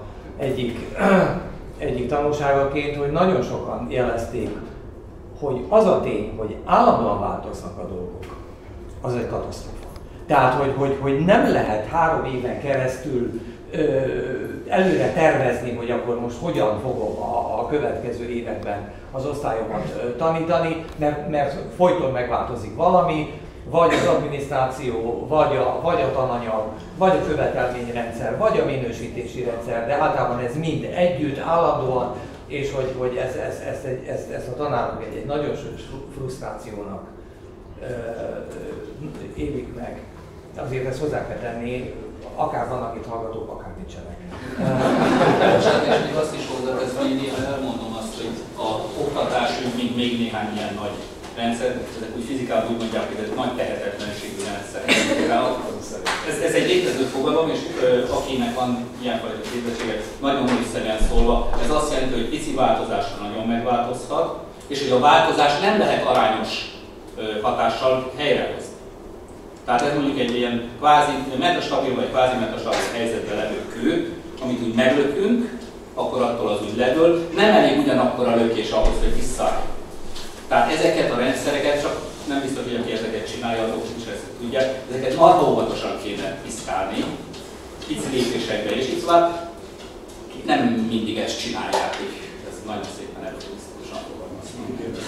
S1: egyik tanulságaként, hogy nagyon sokan jelezték, hogy az a tény, hogy állandóan változnak a dolgok, az egy katasztrófa. Tehát, hogy nem lehet 3 éven keresztül előre tervezni, hogy akkor most hogyan fogom a következő években az osztályomat tanítani, mert folyton megváltozik valami, vagy az adminisztráció, vagy a tananyag, vagy a követelményrendszer, vagy a minősítési rendszer, de általában ez mind együtt, állandóan, és hogy ezt a tanárok egy nagyon frusztrációnak élik meg. Azért ezt hozzá kell tenni, akár vannak itt hallgatók, akár nincsenek.
S6: És még azt is hozzáteszem, én elmondom azt, hogy a oktatásunk még néhány ilyen nagy rendszer, ezek úgy fizikában úgy mondják, hogy ez nagy tehetetlenségű rendszer. Ez egy létező fogalom, és akinek van ilyenfajta képzettsége, nagyon népszerűen szólva, ez azt jelenti, hogy pici változásra nagyon megváltozhat, és hogy a változás nem lehet arányos hatással helyrehozni. Tehát ez mondjuk egy ilyen kvázi metastabil vagy kvázi metastabil helyzetben levő kő, amit úgy meglökünk, akkor attól az úgy ledől, nem elég ugyanakkor a lökés ahhoz, hogy visszaállj. Tehát ezeket a rendszereket, csak nem biztos, hogy aki ezeket csinálja, azok is ezt tudják, ezeket marha óvatosan kéne piszkálni, pici lépésekbe, és így szóval nem mindig ezt csinálják, hogy ez nagyon szépen elotisztikusan fogalmaznak.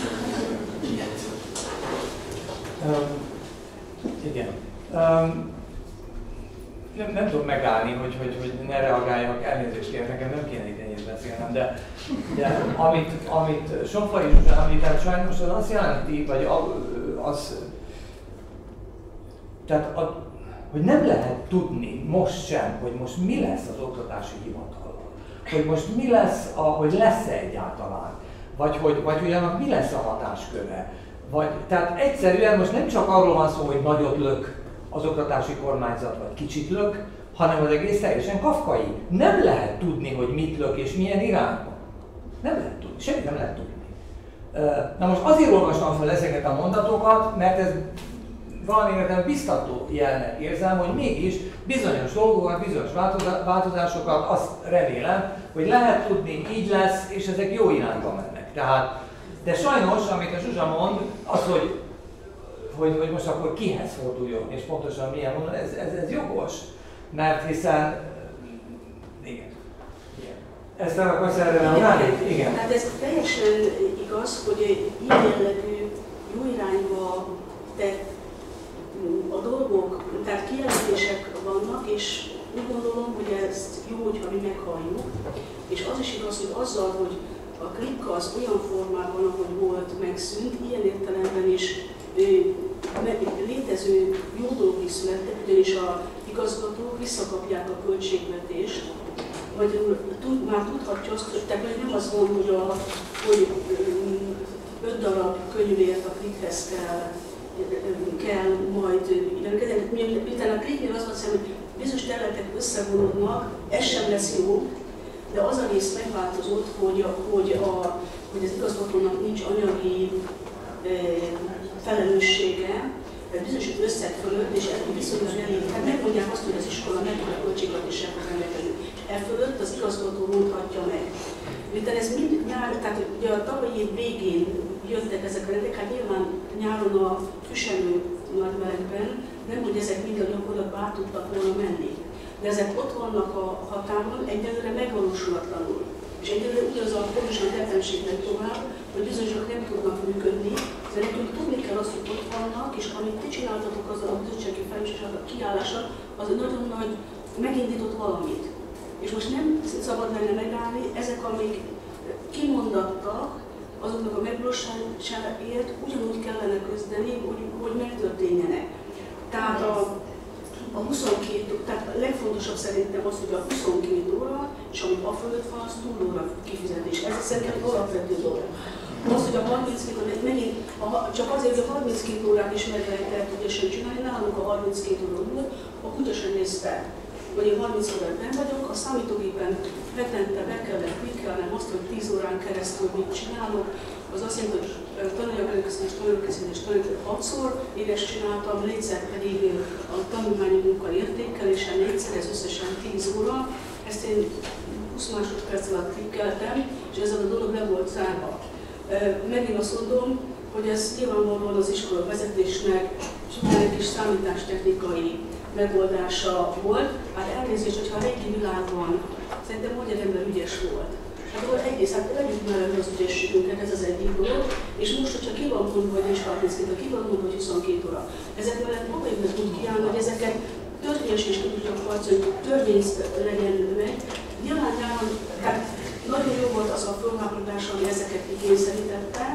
S1: Igen. Nem tudom megállni, hogy ne reagáljak, elnézést kérek, nekem nem kéne itt ennyit beszélnem, de amit Somfai Zsuzsa említett, sajnos az azt jelenti, vagy hogy nem lehet tudni most sem, hogy most mi lesz az oktatási hivatallal, hogy most mi lesz, hogy lesz-e egyáltalán, vagy hogy annak mi lesz a hatásköre. Tehát egyszerűen most nem csak arról van szó, hogy nagyot lök az oktatási kormányzat, vagy kicsit lök, hanem az egész teljesen kafkai. Nem lehet tudni, hogy mit lök és milyen irányba. Nem lehet tudni, semmit nem lehet tudni. Na most azért olvastam fel ezeket a mondatokat, mert ez valami értelemben biztató jelnek érzem, hogy mégis bizonyos dolgokat, bizonyos változásokat azt remélem, hogy lehet tudni, így lesz, és ezek jó irányba mennek. Tehát, de sajnos, amit a Zsuzsa mond, az, hogy most akkor kihez forduljon, és pontosan milyen módon, ez jogos, mert hiszen, igen. Ezt el akarsz erre reagálni? Igen.
S3: Hát ez teljesen igaz, hogy ilyen jellegű jó irányba tett a dolgok, tehát kijelentések vannak, és úgy gondolom, hogy ezt jó, hogyha mi meghalljuk. És az is igaz, hogy azzal, hogy a klikka az olyan formában, ahogy volt, megszűnt, ilyen értelemben is létező jó dolgok is születtek, ugyanis a igazgatók visszakapják a költségvetést, vagy már tudhatja azt, tehát nem az van, hogy 5 darab könyvért a klikhez kell majd jelentkezni. Miután a kliknél az van, hogy bizonyos területek összevonulnak, ez sem lesz jó, de az a rész megváltozott, hogy az igazgatónak nincs anyagi felelőssége, bizonyos összeg fölött, és ez viszonylag elég. Hát megmondják azt, hogy az iskola mekkora költségvetéssel fog rendelkezni. E fölött az igazgató mondhatja meg. Miután ez mind nyár, tehát ugye a tavalyi év végén jöttek ezek a rendek, hát nyilván nyáron a füselő nagymelegben, nem hogy ezek mind a gyakorlatban át tudtak volna menni. De ezek ott vannak a határon, egyelőre megvalósulatlanul. És egyelőre ugyanaz a pontosan tehetőség megy tovább, hogy bizonyosok nem tudnak működni, de nekünk tudni kell azt, hogy ott vannak, és amit ti csináltatok azzal a bizottsági felelősséggel a kiállással, az nagyon nagy megindított valamit. És most nem szabad lenne megállni, ezek, amik kimondattak, azoknak a megvalósításáért ugyanúgy kellene küzdeni, hogy megtörténjenek. Tehát a 22, tehát a legfontosabb szerintem az, hogy a 22 óra, és amit a fölött van, az túlóra kifizetés. Ez szerintem egy alapvető dolog. Az, hogy a 32 órát megint, csak azért, hogy a 32 órát is meg lehet ügyesen csinálni, nálunk a 32 óra volt, akkor ügyesen nézte, hogy én 30 órát nem vagyok, a számítógépen hetente be kellett klikkelnem azt, hogy 10 órán keresztül mit csinálok, az azt jelenti, hogy tananyag-előkészítés 6-szor, én ezt csináltam, 4-szer pedig a tanulmányi munka értékelésen, 4-szer, ez összesen 10 óra. Ezt én 20 másodperc alatt klikkeltem, és ezzel a dolog le volt zárva. Megint azt mondom, hogy ez nyilvánvalóan az iskola vezetésnek egy kis számítástechnikai megoldása volt. Hát elnézést, hogyha a régi világban szerintem magyar ember ügyes volt. Hát egész, hát legyünk mellett az ügyességünket, ez az egyik dolog, és most, hogyha ki van mondva, hogy nincs 32, ki van mondva, hogy 22 óra. Ezek mellett magáiknak úgy kiállni, hogy ezeket törvényes is tudjuk harcolni, hogy törvény legyen meg. Nyilván, tehát nagyon jó volt az a fölháborodás, ami ezeket igényszerítette,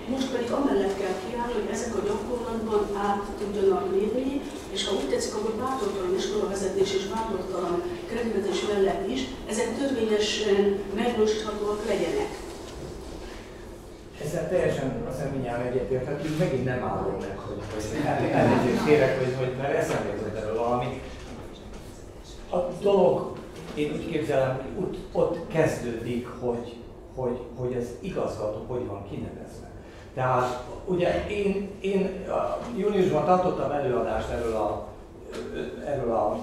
S3: most pedig amellett kell kiállni, hogy ezek a gyakorlatban át tudjanak lépni, és ha úgy tetszik, akkor bátortalan iskolavezetés és bátortalan kreditvezetés mellett is, ezek törvényesen megvalósíthatóak legyenek.
S1: Ezzel teljesen a személyán egyetérthetünk, megint nem állom meg, hogy elnézést kérek, hogy mert eszembe jutott erről valami. A dolog, én úgy képzelem, hogy ott kezdődik, hogy ez igazgató hogy van kinevezve. Tehát ugye én júniusban tartottam előadást erről a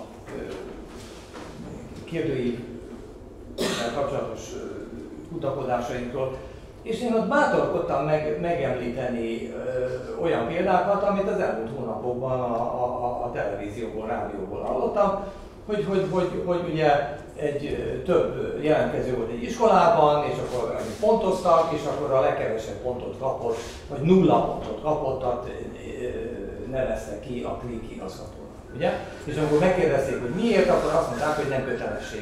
S1: kérdőível kapcsolatos kutakodásainkról, és én ott bátorkodtam megemlíteni olyan példákat, amit az elmúlt hónapokban a televízióból, rádióból hallottam, hogy ugye több jelentkező volt egy iskolában, és akkor pontoztak, és akkor a legkevesebb pontot kapott, vagy 0 pontot kapott, tehát nevezte ki a klik igazgatónak, ugye? És amikor megkérdezték, hogy miért, akkor azt mondták, hogy nem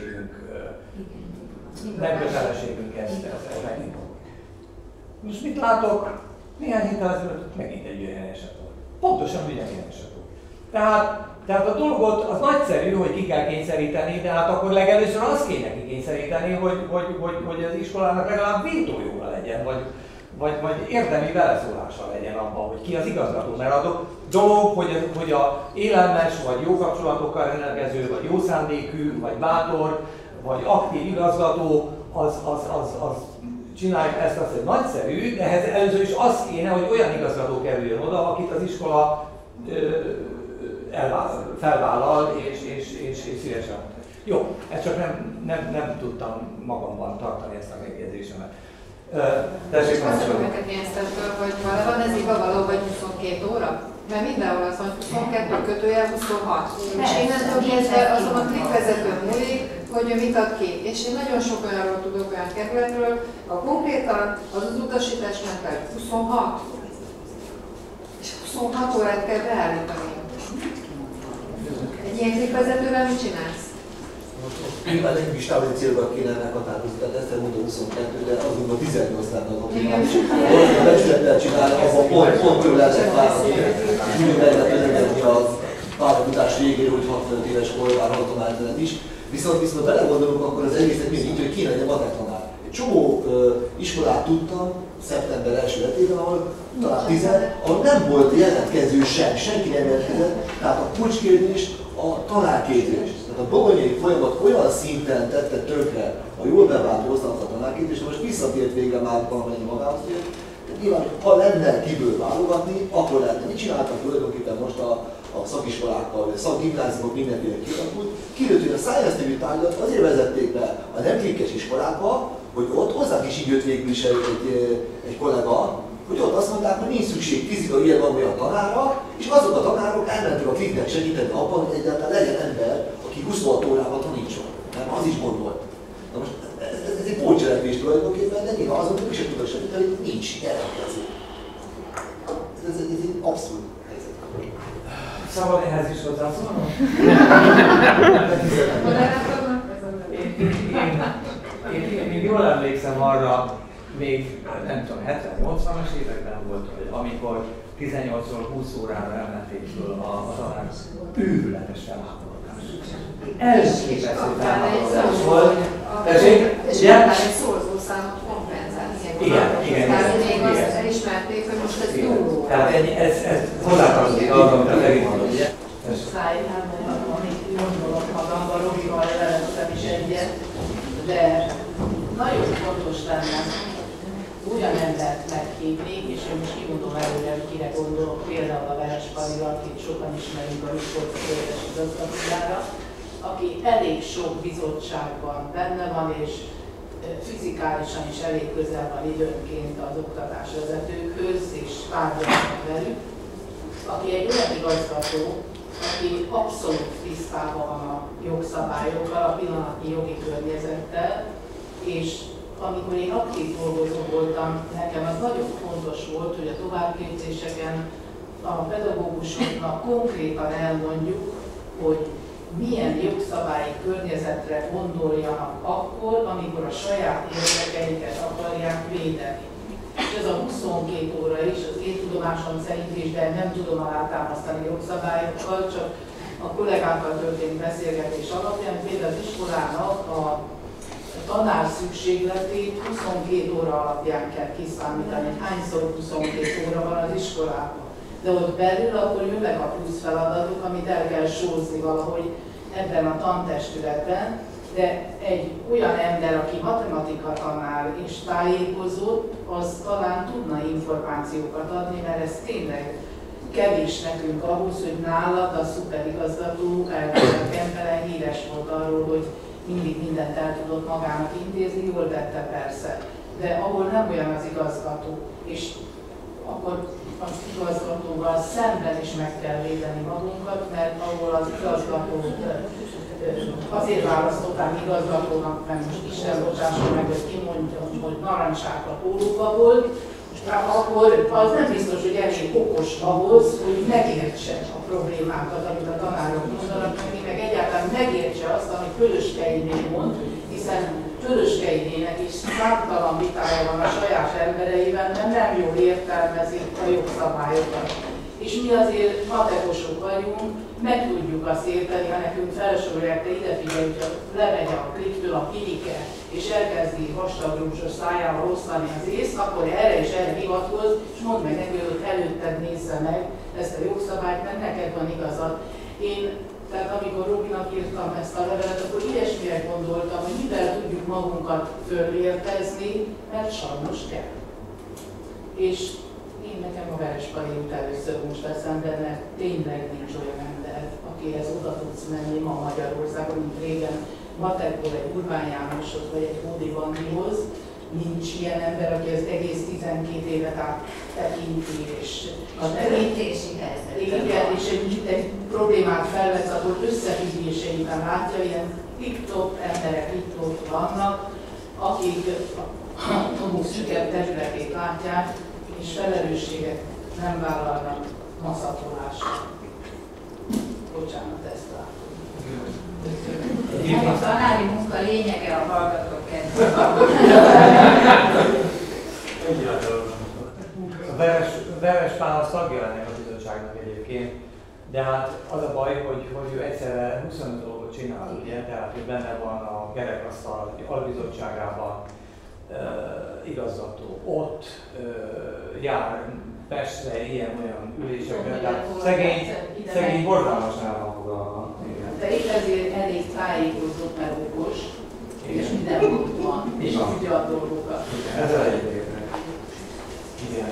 S1: kötelességünk ezt megint. Most mit látok? Néhány héttel ezelőtt megint egy olyan eset volt. Pontosan ugyanilyen eset volt. Tehát a dolgot az nagyszerű, hogy ki kell kényszeríteni, de hát akkor legelőször azt kéne kikényszeríteni, hogy az iskolának legalább vétójoga legyen, vagy érdemi beleszólása legyen abban, hogy ki az igazgató. Mert a dolog, hogy a élelmes, vagy jó kapcsolatokkal rendelkező, vagy jó szándékű, vagy bátor, vagy aktív igazgató, az csinálja ezt, az egy nagyszerű, de ehhez először is az kéne, hogy olyan igazgató kerüljön oda, akit az iskola felvállal és szívesen. Jó, ezt csak nem tudtam magamban tartani ezt a megjegyzésemet.
S5: Tessék, azt mondom neked Jenszettől, hogy van ez igavaló, vagy 22 óra? Mert mindenhol az, hogy 22 kötőjel 26. És innentől kezdve azon a klikvezetőn múlik, hogy ő mit ad ki. És én nagyon sok olyanról tudok, olyan kerületről, a konkrétan az utasítás mentál 26. És 26 órát kell beállítani. Egy ilyen klikvezetővel mit csinálsz?
S2: Nyilván nekünk is távoli célokat kéne meghatározni, tehát ezt mondta 22, de azonban 18 lenne az optimális. A becsülettel csinálni, abban pont jól lehetett vállalni, és úgy meg lehet öregedni a pályafutás végére, hogy 65 éves korban tanártelen is. Viszont belegondolunk, akkor az egészet mindig, hogy kéne legyen matektanár. Egy csomó iskolát tudtam, szeptember első hetében, ahol talán 10, ahol nem volt jelentkező sem, senki nem jelentkezett, tehát a kulcskérdés a tanárképzés. Tehát a bolonyai folyamat olyan szinten tette tönkre a jól bevált osztalat a tanárképzés, és most visszatért végre már valamennyi magához, hogy nyilván, ha lenne kiből válogatni, akkor lehetne. Mit csináltak tulajdonképpen most a szakiskolákkal, vagy a szakgimnáziumok mindenféle kialakult? Kiderült, hogy a science nevű tárgyat azért vezették be a nem klikkes iskolákba, hogy ott hozzánk is így jött végül is egy kollega, hogy ott azt mondták, hogy nincs szükség fizikai ilyen van olyan tanára, és azok a tanárok elmentek a kliknek segíteni abban, hogy egyáltalán legyen ember, aki 26 órában tanítson. Nem, az is gond volt. Na most ez egy pótcselekvés tulajdonképpen, de nyilván azon sem tudok segíteni, hogy nincs jelentkező. Ez egy abszolút helyzet.
S1: Szabad ehhez is hozzászólnom? Én jól emlékszem arra, még nem tudom, 70-80-as években volt, hogy amikor 18-ról 20 órára emelték föl a tanár, őrületes felháborodás. Elképesztő felháborodás volt.
S5: És utána egy szorzószámot kompenzálni.
S1: Igen.
S5: Tehát még azt elismerték, hogy most ez jó.
S1: Tehát ez hozzátartozik arra, amit a Feri mondott, ugye?
S7: Amit gondolok magamban, Robival levettem is egyet, de nagyon fontos lenne olyan embert meghívni, és én most kimondom előre, hogy kire gondolok, például a Veres Parira, akit sokan ismerünk a Miskolc-Féltes igazgatójára, aki elég sok bizottságban benne van, és fizikálisan is elég közel van időnként az oktatásvezetőkhöz, és tárgyalnak velük, aki egy olyan igazgató, aki abszolút tisztában van a jogszabályokkal, a pillanatnyi jogi környezettel, és amikor én aktív dolgozó voltam, nekem az nagyon fontos volt, hogy a továbbképzéseken a pedagógusoknak konkrétan elmondjuk, hogy milyen jogszabályi környezetre gondoljanak akkor, amikor a saját érdekeiket akarják védeni. És ez a 22 óra is, az én tudomásom szerint is, de nem tudom alátámasztani jogszabályokkal, csak a kollégákkal történt beszélgetés alapján, például az iskolának a tanár szükségletét 22 óra alapján kell kiszámítani, hányszor 22 óra van az iskolában. De ott belül akkor jönnek a plusz feladatok, amit el kell sózni valahogy ebben a tantestületben, de egy olyan ember, aki matematika tanár és tájékozott, az talán tudna információkat adni, mert ez tényleg kevés nekünk ahhoz, hogy nálad a szuperigazgató Kempelen híres volt arról, hogy mindig mindent el tudott magának intézni, jól tette persze. De ahol nem olyan az igazgató, és akkor az igazgatóval szemben is meg kell védeni magunkat, mert ahol az igazgató azért választották igazgatónak, mert most Isten bocsásson meg, hogy kimondja, hogy narancssárga pólóba volt, akkor az nem biztos, hogy elég okos ahhoz, hogy megértse a problémákat, amit a tanárok mondanak neki, meg egyáltalán megértse azt, amit Pöröskeiné mond, hiszen Pöröskeinének is számtalan vitája van a saját embereivel, mert nem jól értelmezik a jogszabályokat. És mi azért matekosok vagyunk, meg tudjuk azt érteni, ha nekünk felsorolják, de ide figyelj, hogyha lemegy a kliktől a pirike, és elkezdi vastagrúzsos szájával osztani az észt, akkor erre és erre hivatkoz, és mondd meg neki, hogy előtted nézze meg ezt a jogszabályt, mert neked van igazad. Én, tehát amikor Robinak írtam ezt a levelet, akkor ilyesmire gondoltam, hogy mivel tudjuk magunkat fölértezni, mert sajnos kell. És én nekem a Verespari út először most eszembe, mert tényleg nincs olyan ember, akihez oda tudsz menni ma Magyarországon, mint régen matekból egy Urbán Jánoshoz vagy egy Hódi Bandihoz. Nincs ilyen ember, aki az egész 12 évet áttekinti, és a tekintési helyzet. Igen, és egy problémát felvesz, akkor összefüggéseiben látja, ilyen tip-top emberek itt vannak, akik a szüket területét látják, és felelősséget nem vállalnak maszatolásra. Bocsánat, ezt látom.
S5: A tanári munka lényege a hallgatók kedvéért.
S1: A Veres Pál a szagja ennek a bizottságnak egyébként, de hát az a baj, hogy ő egyszerre 25 dolgot csinál, ugye, tehát hogy benne van a kerekasztal albizottságában, igazgató ott, jár Pestre ilyen-olyan ülésekre, tehát szegény borzalmasan van foglalva.
S7: De itt ezért elég tájékozott, mert okos, és minden ott van, és tudja a dolgokat.
S1: Ezzel egyébként. Igen.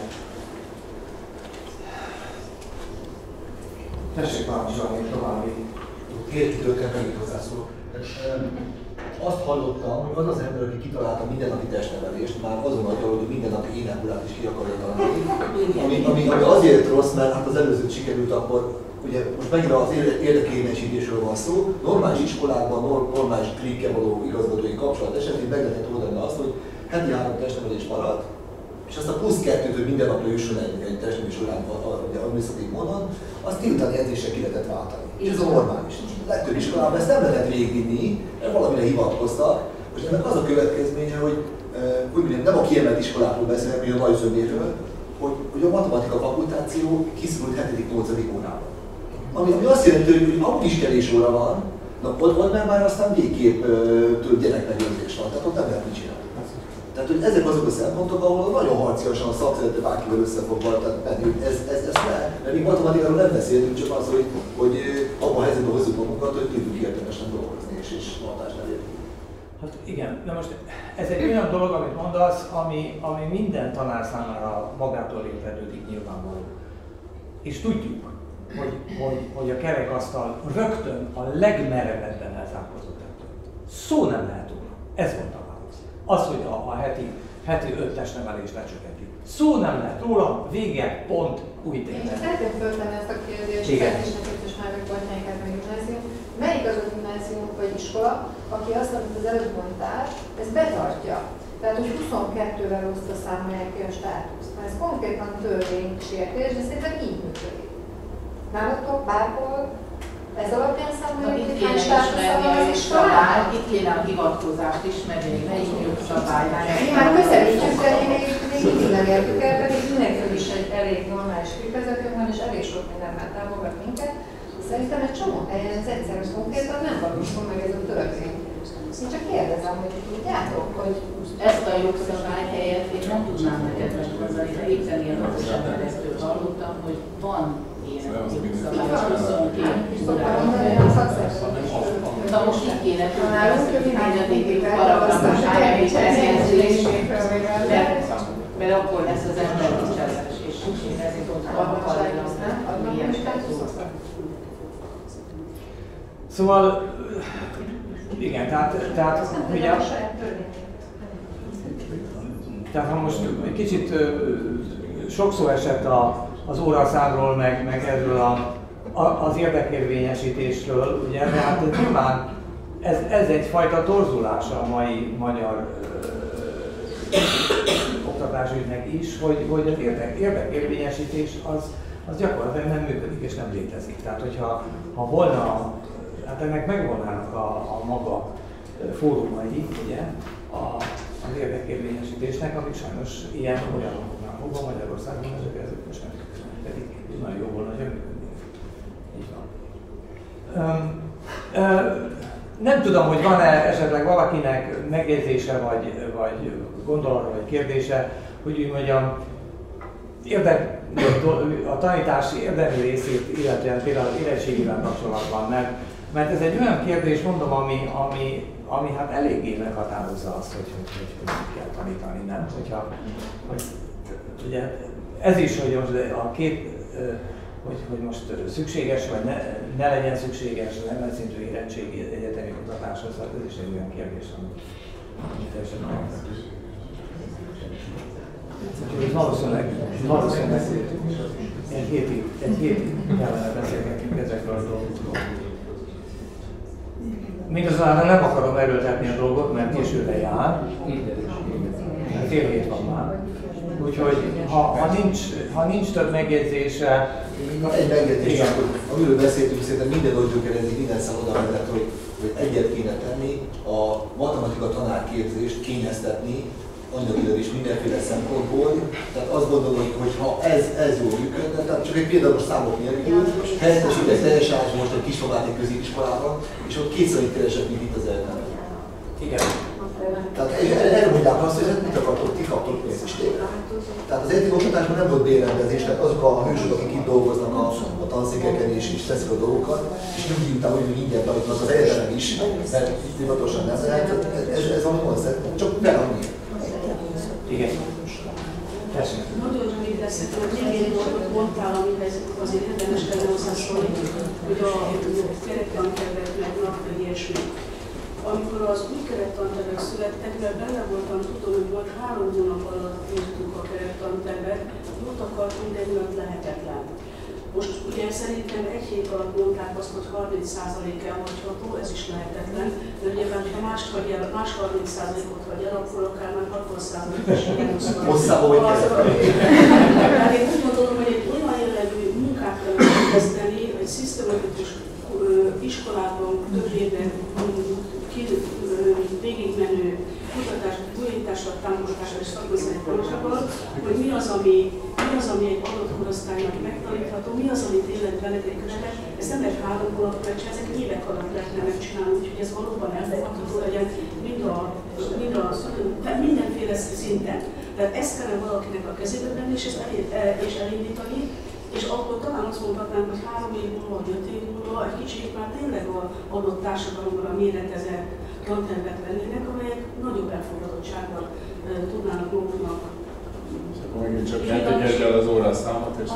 S1: Tessék parancsolni további.
S2: Két időkkel megint hozzászólok. Azt hallottam, hogy az az ember, aki kitalálta mindennapi testnevelést, már azon adja, hogy mindennapi énekulát is ki akarja találni. Ami azért rossz, mert hát az előzőt sikerült, akkor ugye most megint az érdekérvényesítésről van szó, normális iskolákban, normális klikkel való igazgatói kapcsolat esetén meg lehetett oldani azt, hogy heti 3 testnevelés maradt, és azt a plusz 2-t, hogy minden napra jusson egy testnevelés során adminisztratív módon, azt délutáni edzéssel ki lehetett váltani. És ez a normális. Legtöbb iskolában ezt nem lehet végigvinni, mert valamire hivatkoztak, és ennek az a következménye, hogy nem a kiemelt iskolákról beszélek, mint a nagy zöméről, hogy a matematika fakultáció kiszorult 7.-8. órában. Ami azt jelenti, hogy amúgy is kevés óra van, ott már aztán végképp több gyerekmegőrzés van, tehát ott nem lehet mit csinálni. Tehát, hogy ezek azok a szempontok, ahol nagyon harciasan a szakszervezete bárkivel összefogva, tehát pedig ez ne, mert mi matematikáról nem beszéltünk, csak az, hogy abban a helyzetben hozzuk magunkat, hogy tudjuk értelmesen dolgozni és hatást elérni.
S1: Hát igen, de most ez egy olyan dolog, amit mondasz, ami minden tanár számára magától értetődik nyilvánvaló. És tudjuk, hogy a kerekasztal rögtön a legmerevebben elzárkózott ettől. Szó nem lehet róla. Ez volt a válasz. Az, hogy a heti 5 testnevelést lecsökkentjük. Szó nem lehet róla, vége, pont, új tétel.
S8: Szeretném föltenni ezt a kérdést, Szentésnek és Márvek Botnyánykát meg gimnázium. Melyik az a gimnázium vagy iskola, aki azt, amit az előbb mondtál, ezt betartja? Tehát, hogy 22-vel osztva számolják ki a státuszt. Ez konkrétan törvénysértés, de szerintem így működik. Nálatok bárhol ez alapján számolják, hogy hány
S7: ismerni a jogszabályt, itt kéne a hivatkozást ismerni, melyik jogszabály.
S8: Mi már közelítjük, de még mindig nem értük el, pedig mindenkinek is egy elég normális képvezetőnk van, és elég sok mindenben támogat minket. Szerintem egy csomó helyen ez egyszerűen konkrétan nem valósul meg ez a törvény. Én csak kérdezem, hogy tudjátok, hogy
S7: ezt a jogszabály helyett én nem tudnám neked meghozni, de éppen ilyen okosabb keresztül hallottam, hogy van ilyen jogszabály, 22 órában. Na most így kéne tudnálunk, hogy hányadik paragrafus, hányadik elhelyezés, mert akkor lesz az ember tisztázás, és én ezért ott hallom, hogy ilyen szó.
S1: Szóval, igen, tehát ugye, tehát ha most egy kicsit sok szó esett az óraszámról, meg erről az érdekérvényesítésről, ugye, de hát nyilván ez egyfajta torzulása a mai magyar oktatásügynek is, hogy az érdekérvényesítés az gyakorlatilag nem működik és nem létezik. Tehát hogyha volna, hát ennek megvolnának a maga fórumai, ugye, az érdekérvényesítésnek, amik sajnos ilyen olyanoknál fogva Magyarországon, ezek most nem pedig nagyon jó volna, hogy működnék. Így van. Nem tudom, hogy van-e esetleg valakinek megjegyzése, vagy gondolata, vagy kérdése, hogy úgy mondjam, a tanítási érdemi részét, illetve például az érettségivel kapcsolatban, mert ez egy olyan kérdés, mondom, ami hát eléggé meghatározza azt, hogy kell tanítani, nem? Hogy ugye ez is, hogy most a két, hogy most szükséges, vagy ne legyen szükséges az emelszintű érettségi egyetemi kutatáshoz, ez is egy olyan kérdés, ami teljesen meghatározó. Valószínűleg egy hétig kellene beszélgetnünk ezekről a dolgokról. Mindazonáltal nem akarom erőltetni a dolgot, mert későre jár. Fél hét van már. Úgyhogy ha nincs több megjegyzése...
S2: Egy megjegyzés, hogy amiről beszéltünk, szerintem minden gyökerezik, minden szám oda vezet, hogy egyet kéne tenni, a matematika tanárképzést kényeztetni, anyagilag is mindenféle szempontból. Tehát azt gondolom, hogy ha ez jól működne, tehát csak egy például számok nélkül, helyettesítek teljes állás most egy kisfabáti középiskolában, és ott kétszer így keresek, mint itt az egyetemen.
S1: Igen.
S2: Tehát erre mondják azt, hogy mit akartok, ti kaptok pénzt is tényleg. Tehát az egyetemi oktatásban nem volt bérrendezés, tehát azok a hősök, akik itt dolgoznak a tanszékeken és teszik a dolgokat, és nyugdíj után úgy, hogy ingyen tanítanak az egyetemen is, mert hivatosan nem lehet, ez valami koncept, csak fel annyi.
S1: Igen.
S3: Nagyon rövid leszek, hogy még egy dolgot mondtál, amihez azért érdemes lenne hozzászólni, hogy a kerektanterveknek meg ilyesmi. Amikor az új kerektantervek születtek, mert benne voltam, tudom, hogy volt 3 hónap alatt írtuk a kerektantervet, jót akartunk, de miatt lehetetlen. Most ugye szerintem egy hét alatt mondták azt, hogy 30% elhagyható, ez is lehetetlen, de ugye ha más 30%-ot hagy el, akkor akár már 60% is ilyen
S2: Hosszában, hogy
S3: tehát én úgy gondolom, hogy egy olyan jellegű munkát kellene kezdeni, egy szisztematikus iskolában több évben végigmenő kutatás, újítással, támogatással és szakmai tanulásával, hogy mi az, ami egy adott korosztálynak megtanítható, mi az, ami tényleg veledékösnek. Ezt nem lehet 3 hónapra megcsinálni, ezek évek alatt lehetne megcsinálni, úgyhogy ez valóban elfogadható legyen mindenféle szinten. Tehát ezt kellene valakinek a kezébe venni, és elindítani, és akkor talán azt mondhatnánk, hogy 3 év múlva, 5 év múlva egy kicsit már tényleg az adott társadalomra méretezett tantervek lennének, amelyek nagyobb elfogadottsággal tudnának maguknak.
S9: Megint csak eltegyed el az óraszámot, és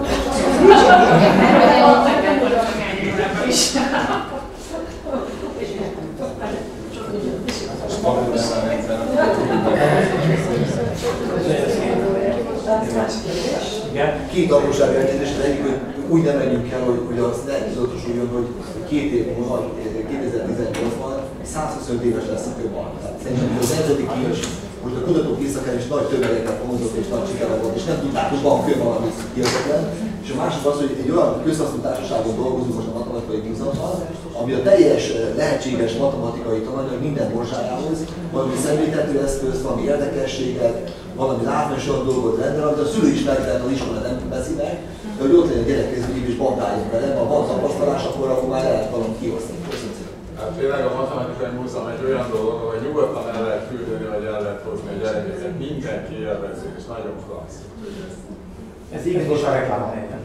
S2: Két apróság elnézés, az egyik, hogy úgy nem menjünk el, hogy az ne tudatosuljon, hogy 2 év múlva, 2018-ban 125 éves lesz a kőban. Szerintem az nemzeti kias, most a kutatók éjszakán is nagy tömegeket mondott és nagy sikere volt, és nem tudták, hogy van kő valami hihetetlen. És a másik az, hogy egy olyan közhasznú társaságon dolgozunk most a matematikai múzeumban, ami a teljes lehetséges matematikai tananyag minden morzsájához valami szemléltető eszközt, valami érdekességet, valami látványosabb dolgot rendel, amit a szülő is megtehet, az iskola nem veszi meg, de hogy ott legyen a gyerekhez, hogy is bandáljon vele, ha van tapasztalás, akkor már lehet valamit kiosztani.
S9: Hát tényleg a matematikai múzeum egy olyan dolog, ahol nyugodtan el lehet küldeni, vagy el lehet hozni a gyerekeket. Mindenki élvezi, és nagyon klassz.
S1: Ez igazos a reklám helyen.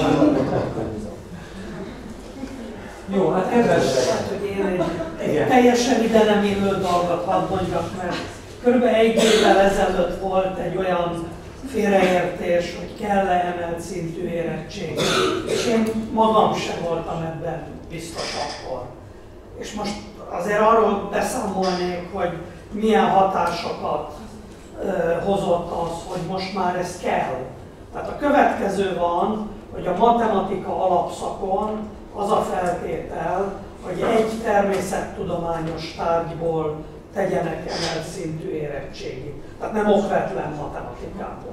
S1: Jó, hát ebben
S10: hogy én egy teljesen ide nem illő dolgot hadd mondjak, mert kb. 1 évvel ezelőtt volt egy olyan félreértés, hogy kell-e emelt szintű érettség. És én magam sem voltam ebben biztos akkor. És most azért arról beszámolnék, hogy milyen hatásokat hozott az, hogy most már ez kell. Tehát a következő van, hogy a matematika alapszakon az a feltétel, hogy egy természettudományos tárgyból tegyenek emelt szintű érettségit. Tehát nem okvetlen matematikából.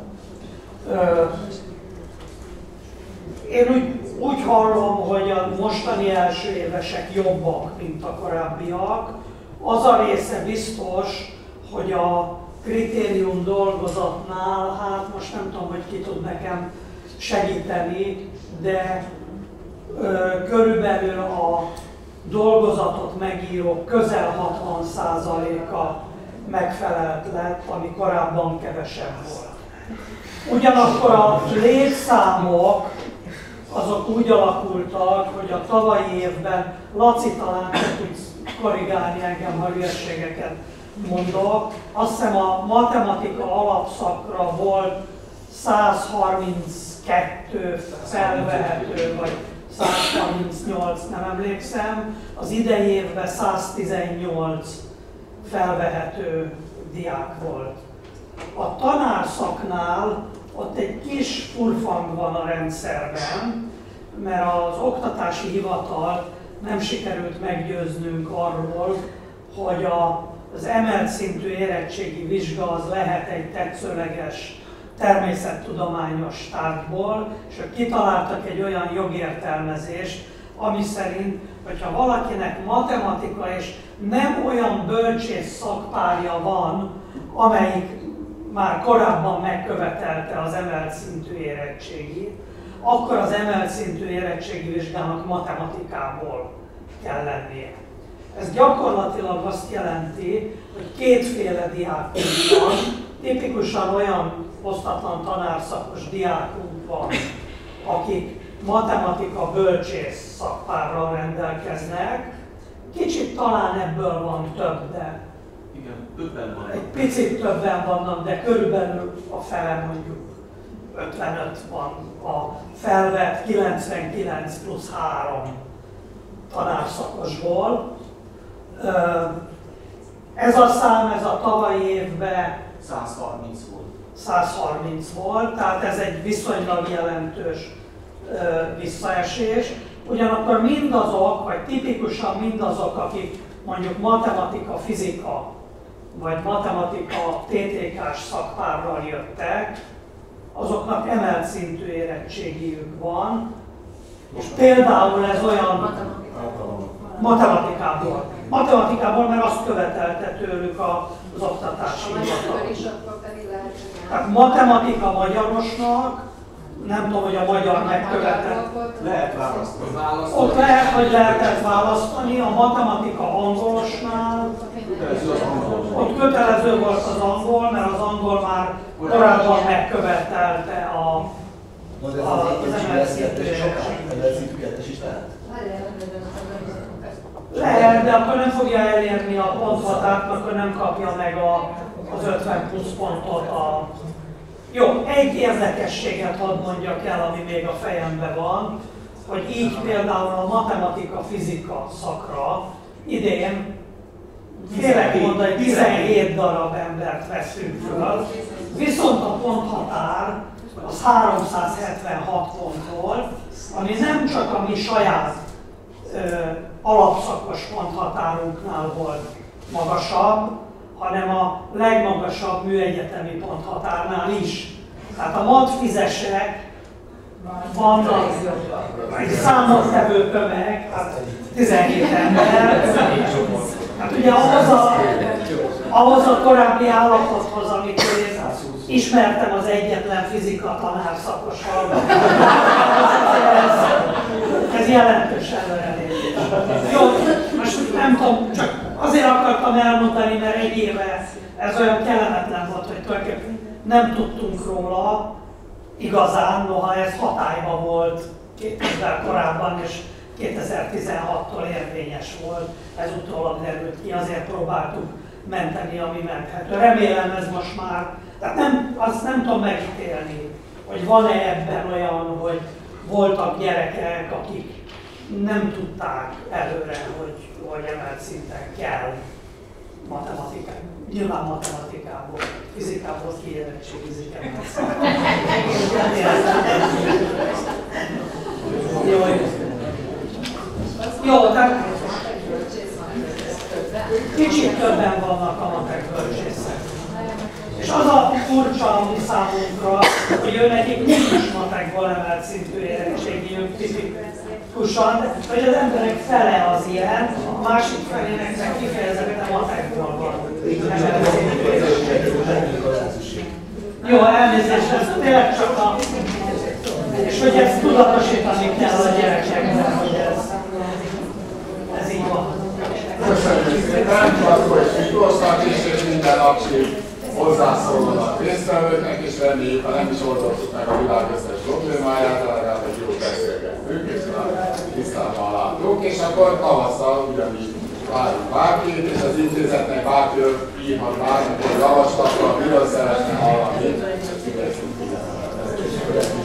S10: Én úgy hallom, hogy a mostani első évesek jobbak, mint a korábbiak. Az a része biztos, hogy a kritérium dolgozatnál, hát most nem tudom, hogy ki tud nekem segíteni, de körülbelül a dolgozatot megírók közel 60%-a megfelelt lett, ami korábban kevesebb volt. Ugyanakkor a létszámok azok úgy alakultak, hogy a tavalyi évben, Laci talán tudsz korrigálni engem, ha hülyeségeket mondok, azt hiszem a matematika alapszakra volt 132 felvehető, vagy 138, nem emlékszem, az idei évben 118 felvehető diák volt. A tanárszaknál ott egy kis furfang van a rendszerben, mert az oktatási hivatalt nem sikerült meggyőznünk arról, hogy az emelt szintű érettségi vizsga az lehet egy tetszőleges természettudományos tárgyból, és ők kitaláltak egy olyan jogértelmezést, ami szerint, hogyha valakinek matematika és nem olyan bölcsész szakpárja van, amelyik már korábban megkövetelte az emelt szintű érettségit, akkor az emelt szintű érettségi vizsgának matematikából kell lennie. Ez gyakorlatilag azt jelenti, hogy kétféle diákunk van, tipikusan olyan osztatlan tanárszakos diákunk van, akik matematika bölcsész szakpárral rendelkeznek. Kicsit talán ebből van több, de
S6: igen, többen van.
S10: egy picit többen vannak, de körülbelül a fele, mondjuk 55 van a felvett 99 plusz 3 tanárszakosból. Ez a szám, ez a tavalyi évben
S1: 130 volt.
S10: 130 volt, tehát ez egy viszonylag jelentős visszaesés. Ugyanakkor mindazok, vagy tipikusan mindazok, akik mondjuk matematika, fizika, vagy matematika TTK-s szakpárral jöttek, azoknak emelt szintű érettségiük van. És például ez olyan matematikából. Matematikából, mert azt követelte tőlük az oktatási hivatal. Tehát matematika magyarosnak, nem tudom, hogy a magyar megkövetett.
S1: Lehet választani.
S10: Ott lehet, hogy lehetett választani, a matematika angolosnál, ott kötelező volt az angol, mert az angol már korábban megkövetelte az emelt szintű érettséget. Lehet, de akkor nem fogja elérni a ponthatárt, akkor nem kapja meg az 50 plusz pontot. Jó, egy érdekességet hadd mondjak el, ami még a fejemben van, hogy így például a matematika-fizika szakra idén félek mondani, 17 darab embert veszünk föl, viszont a ponthatár az 376 pont volt, ami nem csak a mi saját alapszakos ponthatárunknál volt magasabb, hanem a legmagasabb műegyetemi ponthatárnál is. Tehát a matfizesek vannak egy számottevő tömeg, hát 17 ember. Hát ugye ahhoz a korábbi állapothoz, amikor én ismertem az egyetlen fizika tanár szakos hallgatót, ez jelentős előrelépés. Jó, most nem tudom, csak azért akartam elmondani, mert egy éve ez olyan kellemetlen volt, hogy tulajdonképpen nem tudtunk róla igazán, noha ez hatályban volt 2 évvel korábban, és 2016-tól érvényes volt, ez utólag derült ki, azért próbáltuk menteni, ami menthető. Remélem ez most már, tehát azt nem tudom megítélni, hogy van-e ebben olyan, hogy voltak gyerekek, akik nem tudták előre, hogy emelt szinten kell matematikát. Nyilván matematikából, fizikából kiérettségizik Jó, tehát kicsit többen vannak a matek bölcsészek. És az a furcsa ami számunkra, hogy ő nekik nincs matekból emelt szintű érettségiük tipikusan, hogy az emberek fele az ilyen, a másik felének meg kifejezetten matekból van emelt szintű érettségiük. Jó, elnézést, ez tényleg csak a... És hogy ezt tudatosítani kell a gyerekeknek, hogy ez így van.
S9: Köszönjük szépen, akkor is Miklósnak is, és minden aktív hozzászólónak résztvevőknek, és reméljük, ha nem is oldottuk meg a világ összes problémáját, legalább egy jó beszélgettünk, és tisztában láttuk, és akkor tavasszal ugyanígy várjuk bárkit, és az intézetnek bárki írhat bármikor javaslatra, miről szeretne hallani.